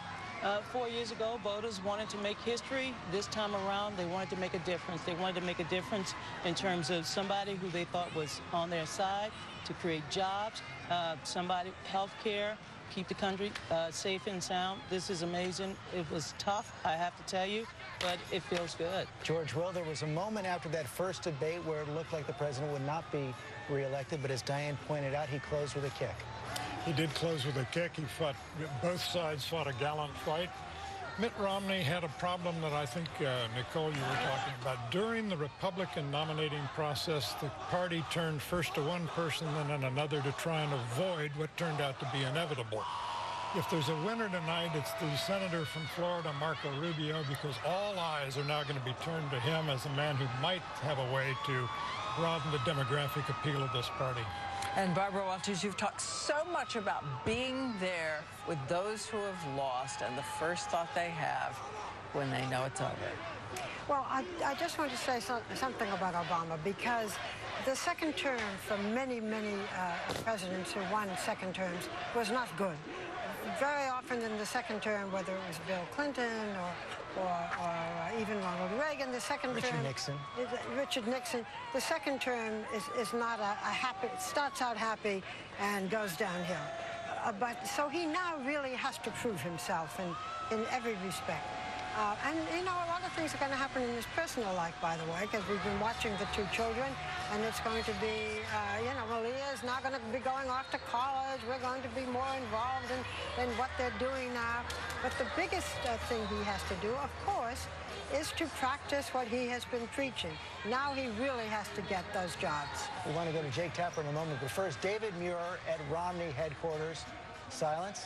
4 years ago, voters wanted to make history. This time around, they wanted to make a difference. They wanted to make a difference in terms of somebody who they thought was on their side to create jobs, somebody, health care, keep the country safe and sound. This is amazing. It was tough, I have to tell you, but it feels good. George Will, there was a moment after that first debate where it looked like the president would not be reelected, but as Diane pointed out, he closed with a kick. He did close with a kick. Both sides fought a gallant fight. Mitt Romney had a problem that I think, Nicole, you were talking about. During the Republican nominating process, the party turned first to one person and then another to try and avoid what turned out to be inevitable. If there's a winner tonight, it's the senator from Florida, Marco Rubio, because all eyes are now going to be turned to him as a man who might have a way to broaden the demographic appeal of this party. And Barbara Walters, you've talked so much about being there with those who have lost and the first thought they have when they know it's over. Well, I just want to say something about Obama, because the second term for many presidents who won second terms was not good. Very often in the second term, whether it was Bill Clinton or even Ronald Reagan, the second term... Richard Nixon. The second term is not a happy... It starts out happy and goes downhill. But so he now really has to prove himself in every respect. And, you know, a lot of things are going to happen in his personal life, by the way, because we've been watching the two children, and it's going to be, you know, Malia's now going to be going off to college. We're going to be more involved in what they're doing now. But the biggest thing he has to do, of course, is to practice what he has been preaching. Now he really has to get those jobs. We want to go to Jake Tapper in a moment, but first, David Muir at Romney headquarters. Silence.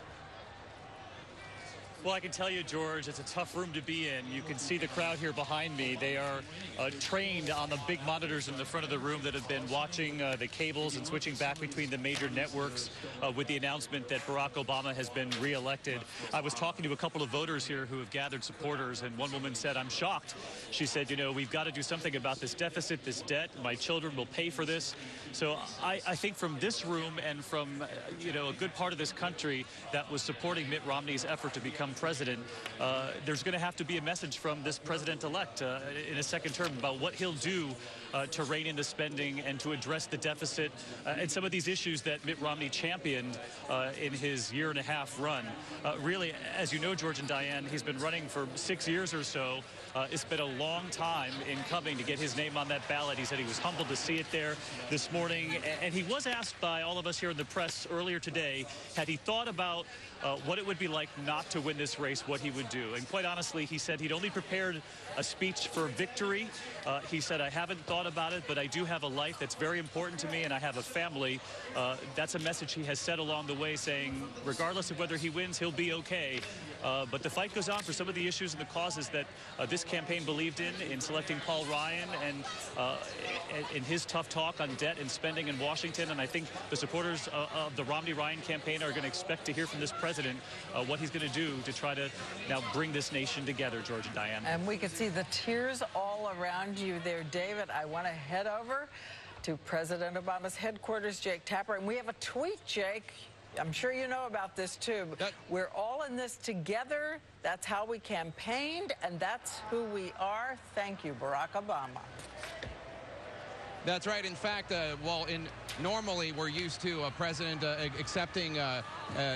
Well, I can tell you, George, it's a tough room to be in. You can see the crowd here behind me. They are trained on the big monitors in the front of the room that have been watching the cables and switching back between the major networks with the announcement that Barack Obama has been reelected. I was talking to a couple of voters here who have gathered supporters, and one woman said, "I'm shocked." She said, "You know, we've got to do something about this deficit, this debt. My children will pay for this." So I think from this room and from, you know, a good part of this country that was supporting Mitt Romney's effort to become president, there's going to have to be a message from this president-elect in a second term about what he'll do to rein in the spending and to address the deficit and some of these issues that Mitt Romney championed in his year-and-a-half run. Really, as you know, George and Diane, he's been running for 6 years or so. It's been a long time in coming to get his name on that ballot. He said he was humbled to see it there this morning. And he was asked by all of us here in the press earlier today, had he thought about what it would be like not to win this race, what he would do. And quite honestly, he said he'd only prepared a speech for victory. He said, "I haven't thought about it, but I do have a life that's very important to me, and I have a family." That's a message he has said along the way, saying regardless of whether he wins, he'll be okay. But the fight goes on for some of the issues and the causes that this campaign believed in selecting Paul Ryan and in his tough talk on debt and spending in Washington. And I think the supporters of the Romney-Ryan campaign are going to expect to hear from this president what he's going to do to try to now bring this nation together, George and Diane. And we can see the tears all around you there, David. I want to head over to President Obama's headquarters, Jake Tapper. And we have a tweet, Jake. I'm sure you know about this, too. We're all in this together. That's how we campaigned, and that's who we are. Thank you, Barack Obama. That's right. In fact, normally we're used to a president accepting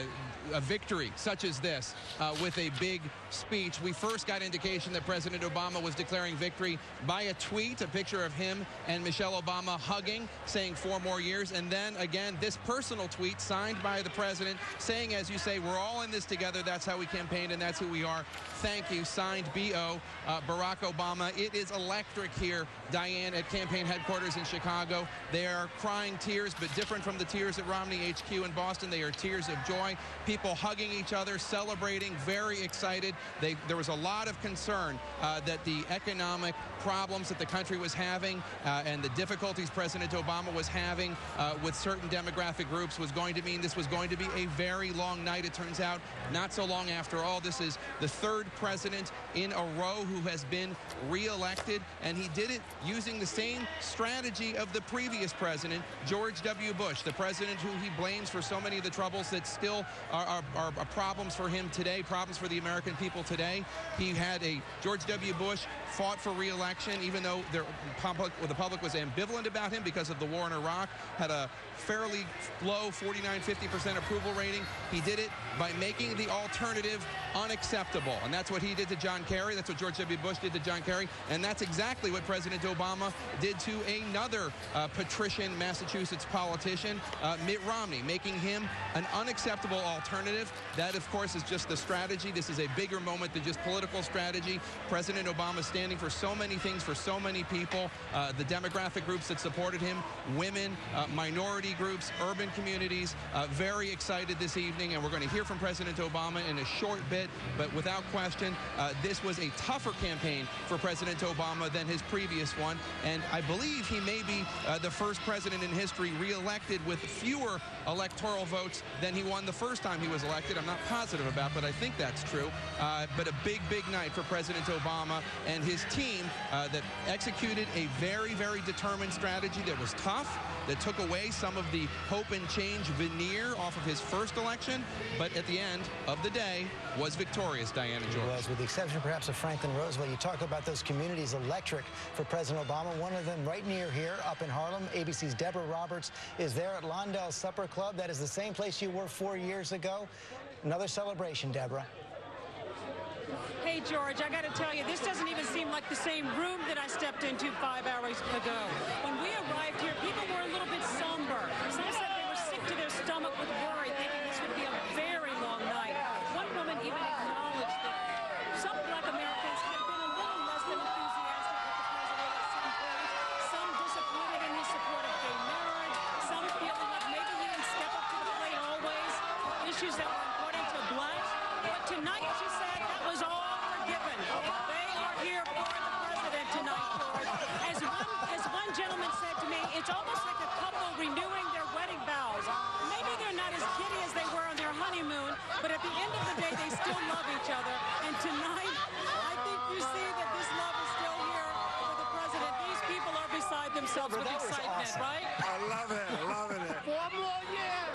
a victory such as this with a big speech. We first got indication that President Obama was declaring victory by a tweet, a picture of him and Michelle Obama hugging, saying 4 more years. And then again, this personal tweet signed by the president saying, as you say, we're all in this together. That's how we campaigned and that's who we are. Thank you. Signed B.O. Barack Obama. It is electric here, Diane, at campaign headquarters in Chicago. They are crying tears, but different from the tears at Romney HQ in Boston. They are tears of joy. People hugging each other, celebrating, very excited. There was a lot of concern that the economic problems that the country was having and the difficulties President Obama was having with certain demographic groups was going to mean this was going to be a very long night. It turns out not so long after all. This is the 3rd president in a row who has been reelected, and he did it using the same strategy of the previous president, George W. Bush, the president who he blames for so many of the troubles that still are problems for him today, problems for the American people today. He had George W. Bush fought for re-election, even though the public was ambivalent about him because of the war in Iraq, had a fairly low 49-50% approval rating. He did it by making the alternative unacceptable, and that's what he did to John Kerry. That's what George W. Bush did to John Kerry, and that's exactly what President Obama did to another patrician Massachusetts politician, Mitt Romney, making him an unacceptable alternative. That, of course, is just the strategy. This is a bigger moment than just political strategy. President Obama standing for so many things for so many people, the demographic groups that supported him, women, minority groups, urban communities, very excited this evening, and we're going to hear from President Obama in a short bit, but without question, this was a tougher campaign for President Obama than his previous one, and I believe he may be the first president in history reelected with fewer electoral votes than he won the first time he was elected. I'm not positive about, but I think that's true. But a big, big night for President Obama and his team that executed a very, very determined strategy that was tough, that took away some of the hope and change veneer off of his first election, but at the end of the day was victorious, Diane and George. It was, with the exception perhaps of Franklin Roosevelt. You talk about those communities electric for President Obama. One of them right near here up in Harlem. ABC's Deborah Roberts is there at Londell Supper Club. That is the same place you were 4 years ago. Another celebration, Deborah. Hey, George, I got to tell you, this doesn't even seem like the same room that I stepped into 5 hours ago. When we arrived here, people were a little bit somber. Some said they were sick to their stomach with worry, thinking this would be a very long night. One woman even acknowledged that some black Americans had been a little less than enthusiastic with the president at some point. Some disappointed in his support of gay marriage. Some feeling like maybe he didn't step up to the plate always. Issues that were important to blacks. But tonight, she said, that was all forgiven. They are here for the president tonight, George. As one gentleman said to me, it's almost like a couple renewing their wedding vows. Maybe they're not as giddy as they were on their honeymoon, but at the end of the day, they still love each other. And tonight, I think you see that this love is still here for the president. These people are beside themselves with excitement, awesome. Right? I love it. Loving it. 4 more years.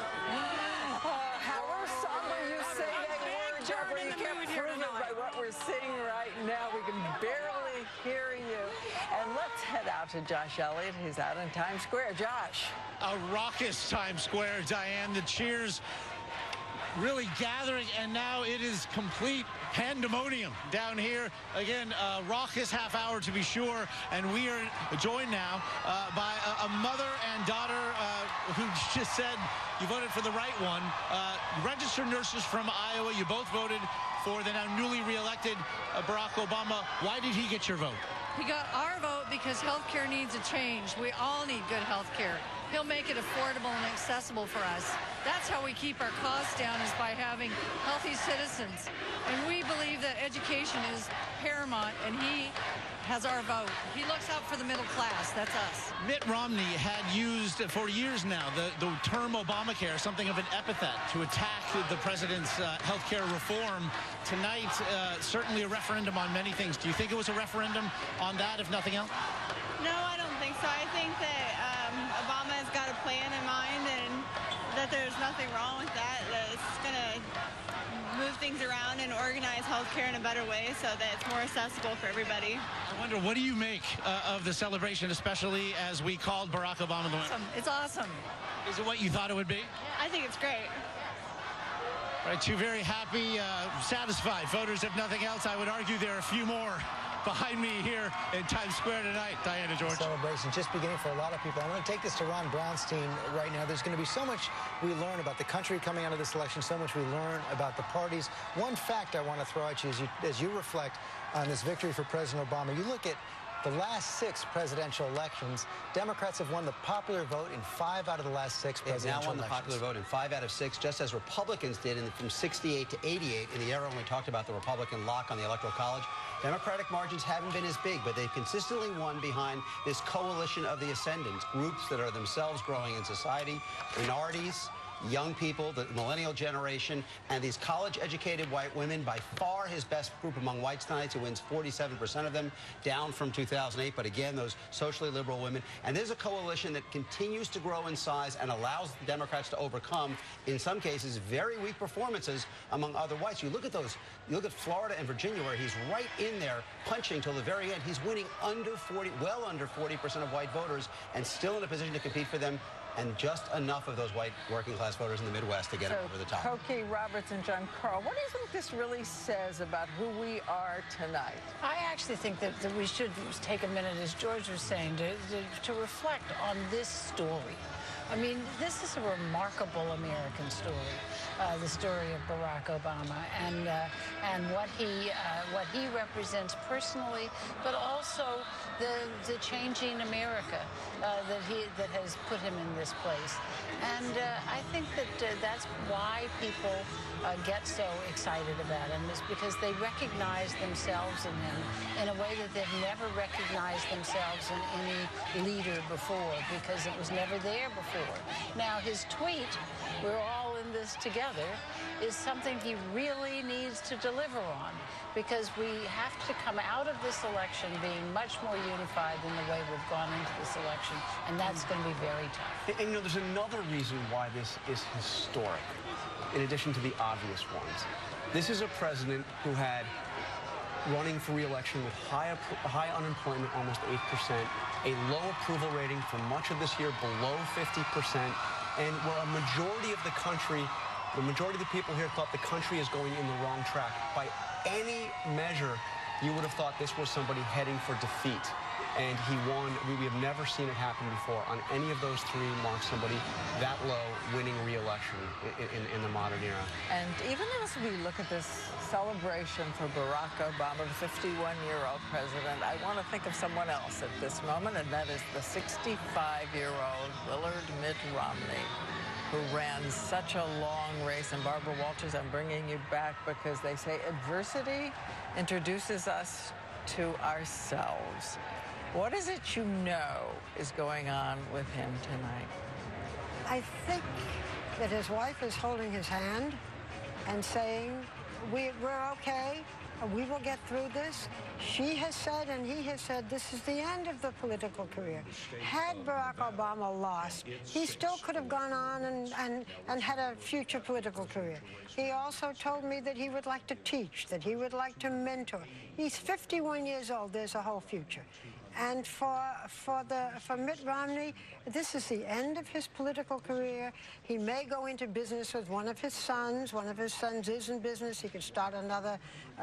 However somber you say they were, Deborah, you can't prove it by what we're seeing right now. We can barely hear you. And let's head out to Josh Elliott. He's out in Times Square. Josh. A raucous Times Square, Diane. The cheers really gathering, and now it is complete pandemonium down here. Again, raucous half hour to be sure, and we are joined now by a mother and daughter who just said you voted for the right one. Registered nurses from Iowa, you both voted for the now newly reelected Barack Obama. Why did he get your vote? He got our vote because health care needs a change. We all need good health care. He'll make it affordable and accessible for us. That's how we keep our costs down, is by having healthy citizens. And we believe that education is paramount, and he has our vote. He looks out for the middle class. That's us. Mitt Romney had used for years now the term Obamacare, something of an epithet, to attack the president's health care reform. Tonight, certainly a referendum on many things. Do you think it was a referendum on that, if nothing else? No, I don't think so. I think that Obama has got a plan in mind, and that there's nothing wrong with that. That it's going to move things around and organize healthcare in a better way so that it's more accessible for everybody. I wonder, what do you make of the celebration, especially as we called Barack Obama the winner? It's awesome. Is it what you thought it would be? I think it's great. Right, two very happy, satisfied voters, if nothing else. I would argue there are a few more behind me here in Times Square tonight. Diana, George. Celebration just beginning for a lot of people. I'm going to take this to Ron Brownstein right now. There's going to be so much we learn about the country coming out of this election, so much we learn about the parties. One fact I want to throw at you as you reflect on this victory for President Obama. You look at the last 6 presidential elections. Democrats have won the popular vote in 5 out of the last 6 presidential elections. They've now won the popular vote in 5 out of 6, just as Republicans did from 68 to 88 in the era when we talked about the Republican lock on the Electoral College. Democratic margins haven't been as big, but they've consistently won behind this coalition of the ascendants, groups that are themselves growing in society, minorities, young people, the millennial generation, and these college-educated white women, by far his best group among whites tonight, who wins 47% of them, down from 2008. But again, those socially liberal women. And there's a coalition that continues to grow in size and allows the Democrats to overcome, in some cases, very weak performances among other whites. You look at those, you look at Florida and Virginia, where he's right in there punching till the very end. He's winning under 40, well under 40% of white voters, and still in a position to compete for them, and just enough of those white working-class voters in the Midwest to get him over the top. Cokie, Roberts, and John Carl, what do you think this really says about who we are tonight? I actually think that we should take a minute, as George was saying, to reflect on this story. I mean, this is a remarkable American story, the story of Barack Obama, and what he represents personally, but also the changing America that has put him in this place. And I think that that's why people get so excited about him, is because they recognize themselves in him in a way that they've never recognized themselves in any leader before, because it was never there before. Now, his tweet, "We're all in this together," is something he really needs to deliver on, because we have to come out of this election being much more unified than the way we've gone into this election, and that's going to be very tough. And you know, there's another reason why this is historic, in addition to the obvious ones. This is a president who had running for re-election with high unemployment, almost 8%, a low approval rating for much of this year, below 50%, and where a majority of the country, the majority of the people here thought the country is going in the wrong track. By any measure, you would have thought this was somebody heading for defeat. And he won. We have never seen it happen before on any of those 3 marks, somebody that low winning re-election in the modern era. And even as we look at this celebration for Barack Obama, the 51-year-old president, I want to think of someone else at this moment, and that is the 65-year-old Willard Mitt Romney, who ran such a long race. And Barbara Walters, I'm bringing you back because they say adversity introduces us to ourselves. What is it you know is going on with him tonight? I think that his wife is holding his hand and saying, we're okay, we will get through this. She has said, and he has said, this is the end of the political career. Had Barack Obama lost, he still could have gone on and had a future political career. He also told me that he would like to teach, that he would like to mentor. He's 51 years old. There's a whole future. And for Mitt Romney, this is the end of his political career. He may go into business with one of his sons. One of his sons is in business. He could start another,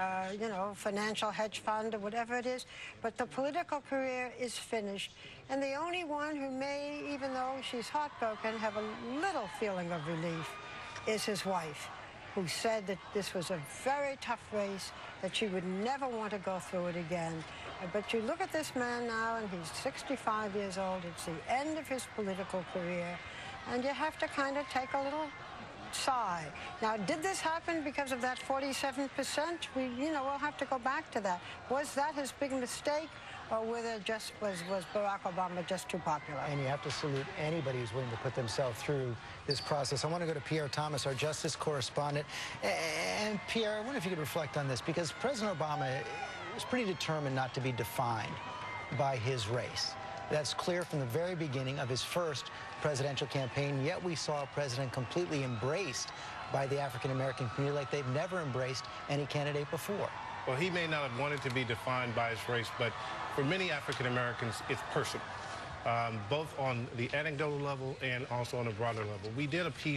financial hedge fund or whatever it is. But the political career is finished. And the only one who may, even though she's heartbroken, have a little feeling of relief is his wife, who said that this was a very tough race, that she would never want to go through it again. But you look at this man now, and he's 65 years old. It's the end of his political career, and you have to kind of take a little sigh. Now, did this happen because of that 47%? We'll have to go back to that. Was that his big mistake, or was Barack Obama just too popular? And you have to salute anybody who's willing to put themselves through this process. I want to go to Pierre Thomas, our justice correspondent. And Pierre, I wonder if you could reflect on this, because President Obama was pretty determined not to be defined by his race. That's clear from the very beginning of his first presidential campaign, yet we saw a president completely embraced by the African-American community like they've never embraced any candidate before. Well, he may not have wanted to be defined by his race, but for many African-Americans, it's personal, both on the anecdotal level and also on a broader level. We did a piece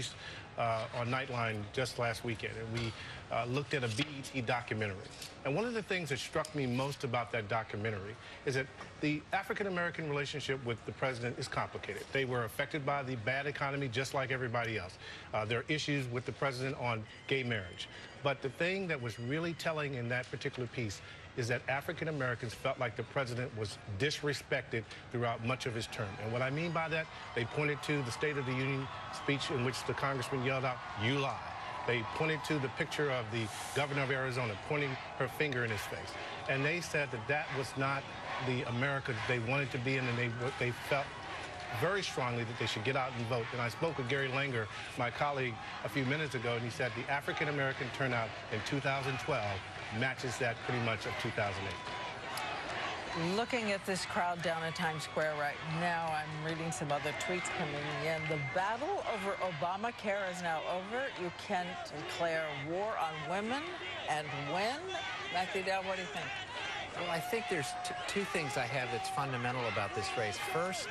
on Nightline just last weekend, and we looked at a BET documentary. And one of the things that struck me most about that documentary is that the African-American relationship with the president is complicated. They were affected by the bad economy just like everybody else. There are issues with the president on gay marriage. But the thing that was really telling in that particular piece is that African Americans felt like the president was disrespected throughout much of his term. And what I mean by that, they pointed to the State of the Union speech in which the congressman yelled out, "You lie." They pointed to the picture of the governor of Arizona pointing her finger in his face. And they said that that was not the America that they wanted to be in, and they felt very strongly that they should get out and vote. And I spoke with Gary Langer, my colleague, a few minutes ago, and he said the African-American turnout in 2012 matches that pretty much of 2008. Looking at this crowd down in Times Square right now, I'm reading some other tweets coming in. The battle over Obamacare is now over. You can declare war on women and win. Matthew Dowd, what do you think? Well, I think there's two things I have that's fundamental about this race. First,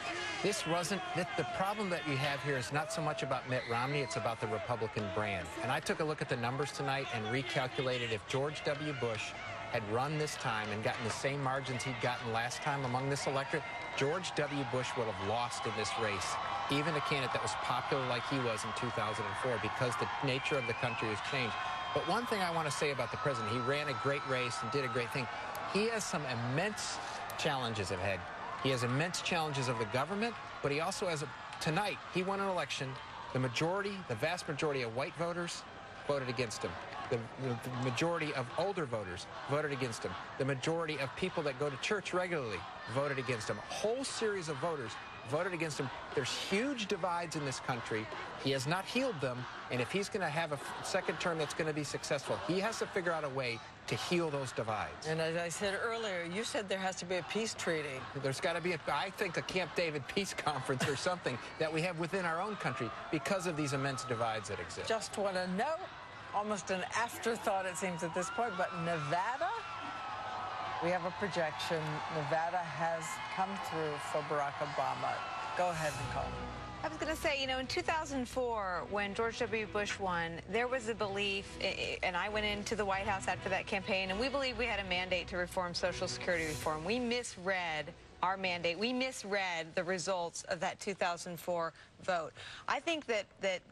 the problem that you have here is not so much about Mitt Romney, it's about the Republican brand. And I took a look at the numbers tonight and recalculated if George W. Bush had run this time and gotten the same margins he'd gotten last time among this electorate, George W. Bush would have lost in this race, even a candidate that was popular like he was in 2004, because the nature of the country has changed. But one thing I want to say about the president, he ran a great race and did a great thing. He has some immense challenges ahead. He has immense challenges of the government, but he also has tonight, he won an election. The vast majority of white voters voted against him. The majority of older voters voted against him. The majority of people that go to church regularly voted against him. A whole series of voters voted against him. There's huge divides in this country. He has not healed them, and if he's going to have a second term that's going to be successful, he has to figure out a way to heal those divides. And as I said earlier, you said there has to be a peace treaty. There's got to be, I think, a Camp David peace conference or something that we have within our own country because of these immense divides that exist. Just want to note, almost an afterthought it seems at this point, but Nevada, we have a projection. Nevada has come through for Barack Obama. Go ahead, Nicole. I was going to say, you know, in 2004, when George W. Bush won, there was a belief, and I went into the White House after that campaign, and we believed we had a mandate to reform Social Security reform. We misread our mandate. We misread the results of that 2004 vote. I think that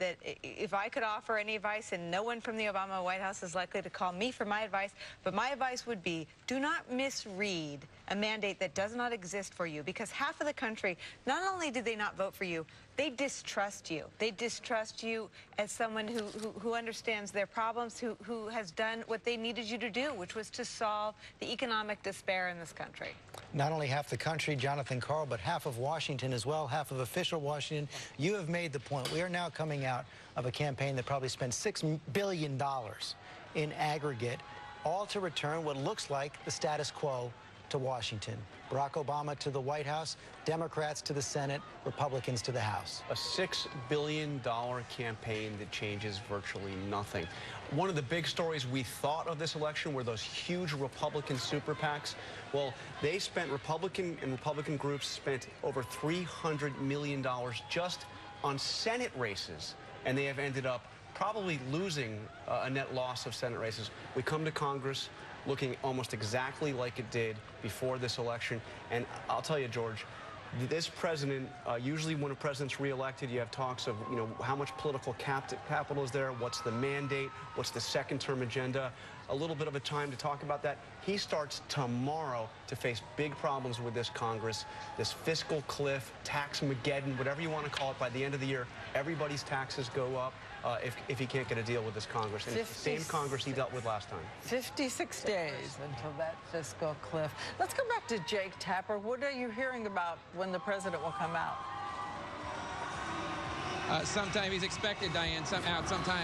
if I could offer any advice, and no one from the Obama White House is likely to call me for my advice, but my advice would be, do not misread a mandate that does not exist for you, because half of the country, not only did they not vote for you, they distrust you. They distrust you as someone who understands their problems, who has done what they needed you to do, which was to solve the economic despair in this country. Not only half the country, Jonathan Karl, but half of Washington as well, half of official Washington. You have made the point. We are now coming out of a campaign that probably spent $6 billion in aggregate, all to return what looks like the status quo to Washington. Barack Obama to the White House, Democrats to the Senate, Republicans to the House. A $6 billion campaign that changes virtually nothing. One of the big stories we thought of this election were those huge Republican super PACs. Well, they spent, Republican groups spent over $300 million just on Senate races, and they have ended up probably losing a net loss of Senate races. We come to Congress looking almost exactly like it did before this election. And I'll tell you, George, this president, usually when a president's reelected, you have talks of, you know, how much political capital is there, what's the mandate, what's the second-term agenda, a little bit of a time to talk about that. He starts tomorrow to face big problems with this Congress, this fiscal cliff, tax-mageddon, whatever you want to call it. By the end of the year, everybody's taxes go up if he can't get a deal with this Congress. And it's the same Congress he dealt with last time. 56 days until that fiscal cliff. Let's go back to Jake Tapper. What are you hearing about when the president will come out? Sometime he's expected, Diane, sometime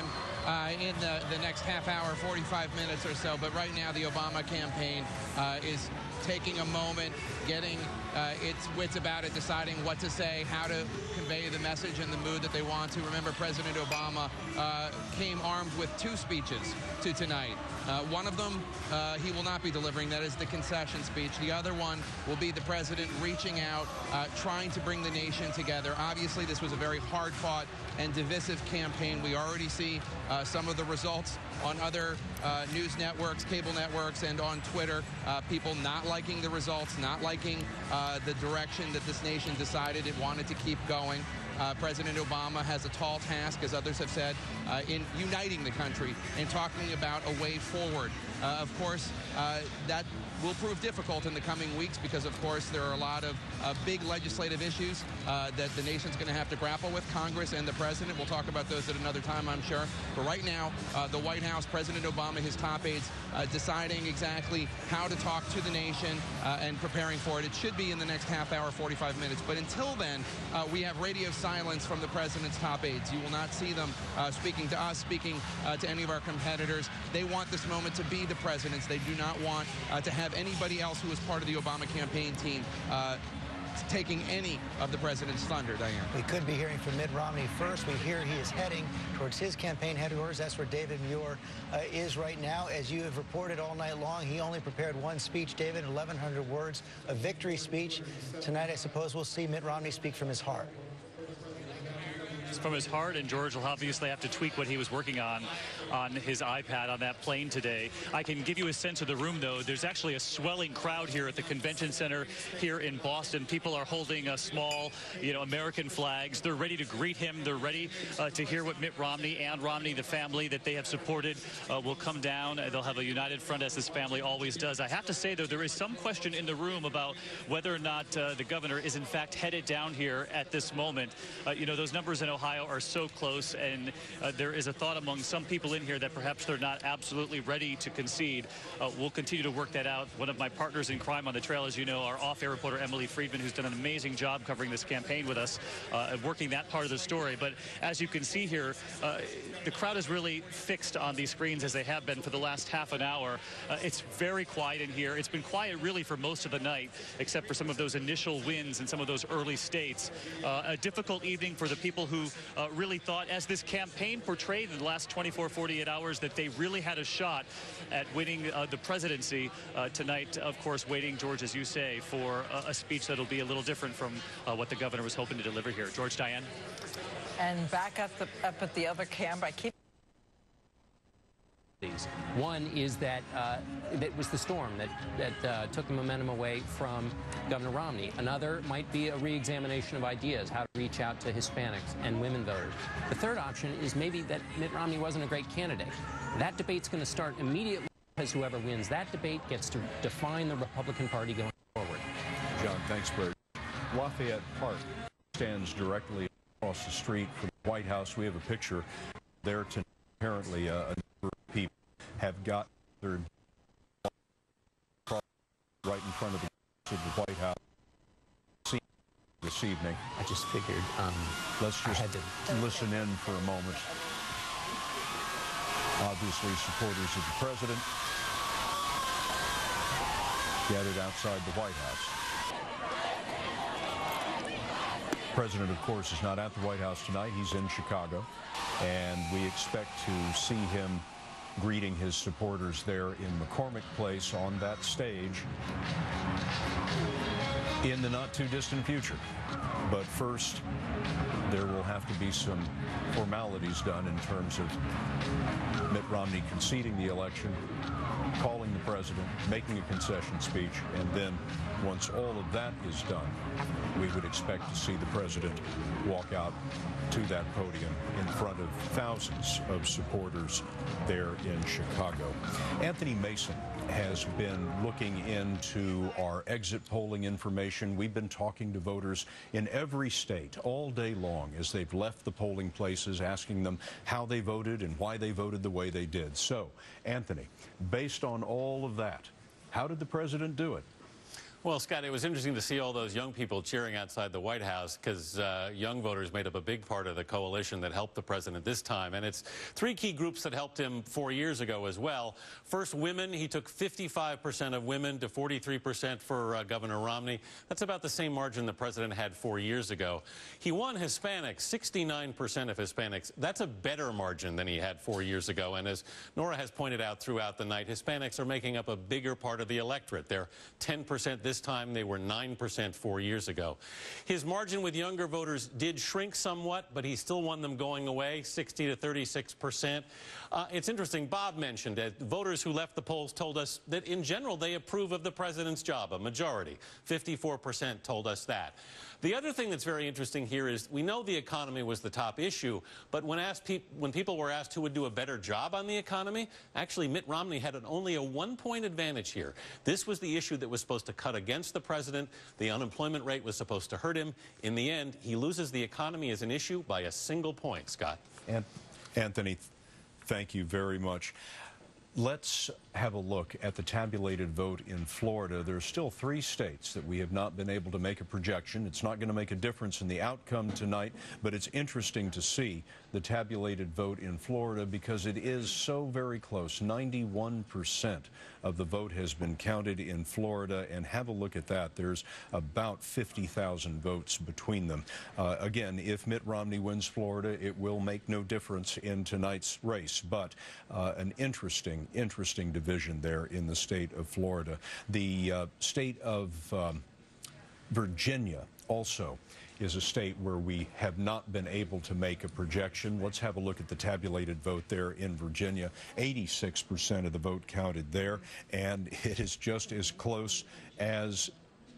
in the next half hour, 45 minutes or so. But right now, the Obama campaign is taking a moment, getting its wits about it, deciding what to say, how to convey the message and the mood that they want to. Remember, President Obama came armed with 2 speeches to tonight. One of them he will not be delivering. That is the concession speech. The other one will be the president reaching out, trying to bring the nation together. Obviously, this was a very hard-fought and divisive campaign. We already see some of the results on other news networks, cable networks, and on Twitter. People not liking the results, not liking the direction that this nation decided it wanted to keep going. President Obama has a tall task, as others have said, in uniting the country and talking about a way forward. Of course, that will prove difficult in the coming weeks because, of course, there are a lot of big legislative issues that the nation's going to have to grapple with, Congress and the president. We'll talk about those at another time, I'm sure. But right now, the White House, President Obama, his top aides, deciding exactly how to talk to the nation and preparing for it. It should be in the next half hour, 45 minutes. But until then, we have radio silence from the president's top aides. You will not see them speaking to us, speaking to any of our competitors. They want this moment to be the president's. They do not want to have anybody else who was part of the Obama campaign team taking any of the president's thunder, Diane. We could be hearing from Mitt Romney first. We hear he is heading towards his campaign headquarters. That's where David Muir is right now. As you have reported all night long, he only prepared one speech, David, 1,100 words, a victory speech. Tonight, I suppose we'll see Mitt Romney speak from his heart. From his heart, and George will obviously have to tweak what he was working on his iPad on that plane today. I can give you a sense of the room, though. There's actually a swelling crowd here at the convention center here in Boston. People are holding small, American flags. They're ready to greet him. They're ready to hear what Mitt Romney and Romney, the family that they have supported, will come down. They'll have a united front, as this family always does. I have to say, though, there is some question in the room about whether or not the governor is, in fact, headed down here at this moment. Those numbers in Ohio are so close, and there is a thought among some people in here that perhaps they're not absolutely ready to concede. We'll continue to work that out. One of my partners in crime on the trail, as you know, our off-air reporter Emily Friedman, who's done an amazing job covering this campaign with us, working that part of the story. But as you can see here, the crowd is really fixed on these screens, as they have been for the last half an hour. It's very quiet in here. It's been quiet really for most of the night, except for some of those initial wins in some of those early states. A difficult evening for the people who really thought, as this campaign portrayed in the last 24, 48 hours, that they really had a shot at winning the presidency. Tonight, of course, waiting, George, as you say, for a speech that'll be a little different from what the governor was hoping to deliver here. George, Diane? And back up at the other camp, I keep... One is that that was the storm that took the momentum away from Governor Romney. Another might be a re-examination of ideas, how to reach out to Hispanics and women voters. The third option is maybe that Mitt Romney wasn't a great candidate. That debate's going to start immediately, because whoever wins that debate gets to define the Republican Party going forward. John, thanks, Bert. Lafayette Park stands directly across the street from the White House. We have a picture there tonight. Apparently, a number of people have got their right in front of the White House this evening. I just figured. Let's just listen in for a moment. Obviously, supporters of the president gathered outside the White House. The president, of course, is not at the White House tonight. He's in Chicago, and we expect to see him greeting his supporters there in McCormick Place on that stage in the not-too-distant future. But first, there will have to be some formalities done in terms of Mitt Romney conceding the election, calling the president, making a concession speech, and then once all of that is done, we would expect to see the president walk out to that podium in front of thousands of supporters there in Chicago. Anthony Mason has been looking into our exit polling information. We've been talking to voters in every state all day long as they've left the polling places, asking them how they voted and why they voted the way they did. So, Anthony, based on all of that, how did the president do it? Well, Scott, it was interesting to see all those young people cheering outside the White House because young voters made up a big part of the coalition that helped the president this time. And it's three key groups that helped him 4 years ago as well. First, women. He took 55% of women to 43% for Governor Romney. That's about the same margin the president had 4 years ago. He won Hispanics, 69% of Hispanics. That's a better margin than he had 4 years ago. And as Nora has pointed out throughout the night, Hispanics are making up a bigger part of the electorate. They're 10% this time. They were 9% 4 years ago. His margin with younger voters did shrink somewhat, but he still won them going away, 60 to 36%. It's interesting, Bob mentioned that voters who left the polls told us that in general they approve of the president's job, a majority. 54% told us that. The other thing that's very interesting here is we know the economy was the top issue, but when people were asked who would do a better job on the economy, actually Mitt Romney had only a 1-point advantage here. This was the issue that was supposed to cut against the president. The unemployment rate was supposed to hurt him. In the end, he loses the economy as an issue by a single point, Scott. And Anthony, thank you very much. Let's have a look at the tabulated vote in Florida. There are still 3 states that we have not been able to make a projection. It's not going to make a difference in the outcome tonight, but it's interesting to see the tabulated vote in Florida because it is so very close. 91% of the vote has been counted in Florida, and have a look at that. There's about 50,000 votes between them. Again, if Mitt Romney wins Florida, it will make no difference in tonight's race, but an interesting division there in the state of Florida. The state of Virginia also is a state where we have not been able to make a projection. Let's have a look at the tabulated vote there in Virginia. 86% of the vote counted there, and it is just as close as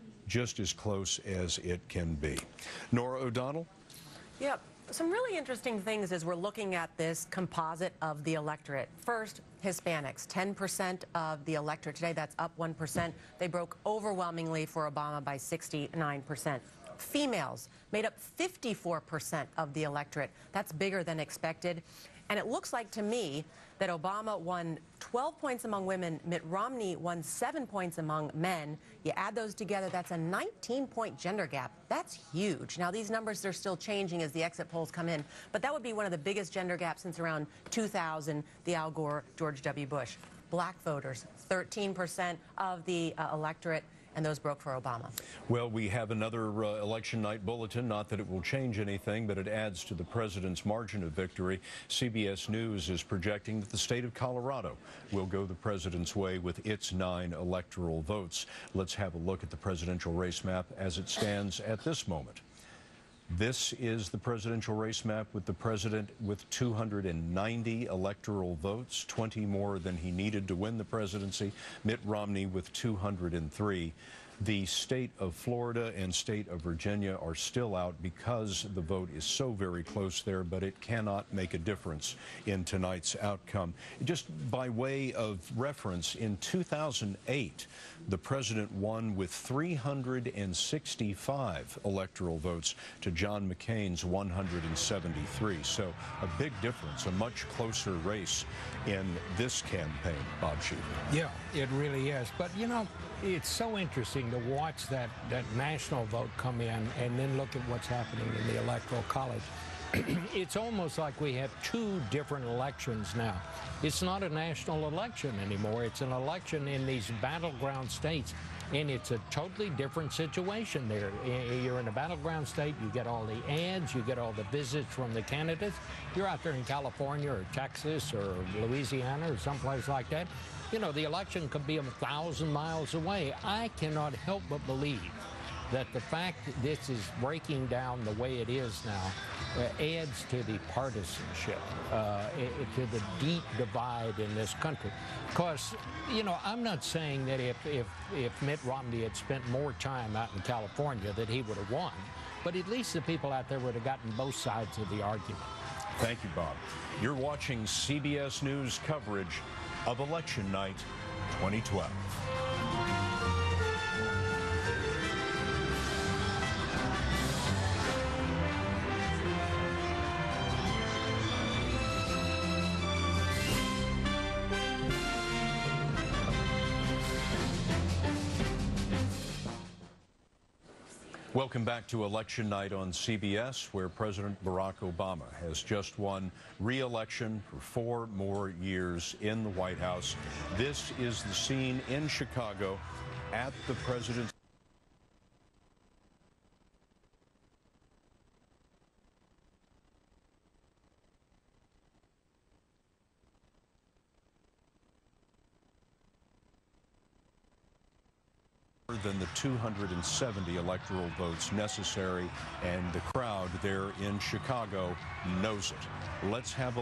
it can be. Nora O'Donnell? Yep. Some really interesting things as we're looking at this composite of the electorate. First, Hispanics, 10% of the electorate today. That's up 1%. They broke overwhelmingly for Obama by 69%. Females made up 54% of the electorate. That's bigger than expected. And it looks like to me that Obama won 12 points among women. Mitt Romney won 7 points among men. You add those together, that's a 19-point gender gap. That's huge. Now, these numbers are still changing as the exit polls come in, but that would be one of the biggest gender gaps since around 2000, the Al Gore, George W. Bush. Black voters, 13% of the electorate, and those broke for Obama. Well, we have another election night bulletin. Not that it will change anything, but it adds to the president's margin of victory. CBS News is projecting that the state of Colorado will go the president's way with its 9 electoral votes. Let's have a look at the presidential race map as it stands at this moment. This is the presidential race map with the president with 290 electoral votes, 20 more than he needed to win the presidency. Mitt Romney with 203. The state of Florida and state of Virginia are still out because the vote is so very close there, but it cannot make a difference in tonight's outcome. Just by way of reference, in 2008, the president won with 365 electoral votes to John McCain's 173. So a big difference, a much closer race in this campaign, Bob Schieffer. Yeah, it really is. But, you know, it's so interesting to watch that national vote come in and then look at what's happening in the Electoral College. It's almost like we have 2 different elections now. It's not a national election anymore. It's an election in these battleground states, and it's a totally different situation there. You're in a battleground state, you get all the ads, you get all the visits from the candidates. You're out there in California or Texas or Louisiana or someplace like that. You know, the election could be 1,000 miles away. I cannot help but believe that the fact that this is breaking down the way it is now adds to the partisanship, to the deep divide in this country. Because, you know, I'm not saying that if Mitt Romney had spent more time out in California that he would have won, but at least the people out there would have gotten both sides of the argument. Thank you, Bob. You're watching CBS News coverage of Election Night 2012. Welcome back to Election Night on CBS, where President Barack Obama has just won re-election for 4 more years in the White House. This is the scene in Chicago at the president's than the 270 electoral votes necessary, and the crowd there in Chicago knows it. Let's have a...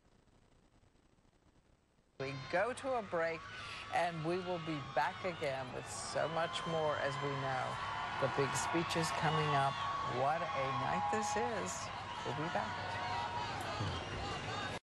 We go to a break, and we will be back again with so much more as we know. The big speeches coming up. What a night this is. We'll be back.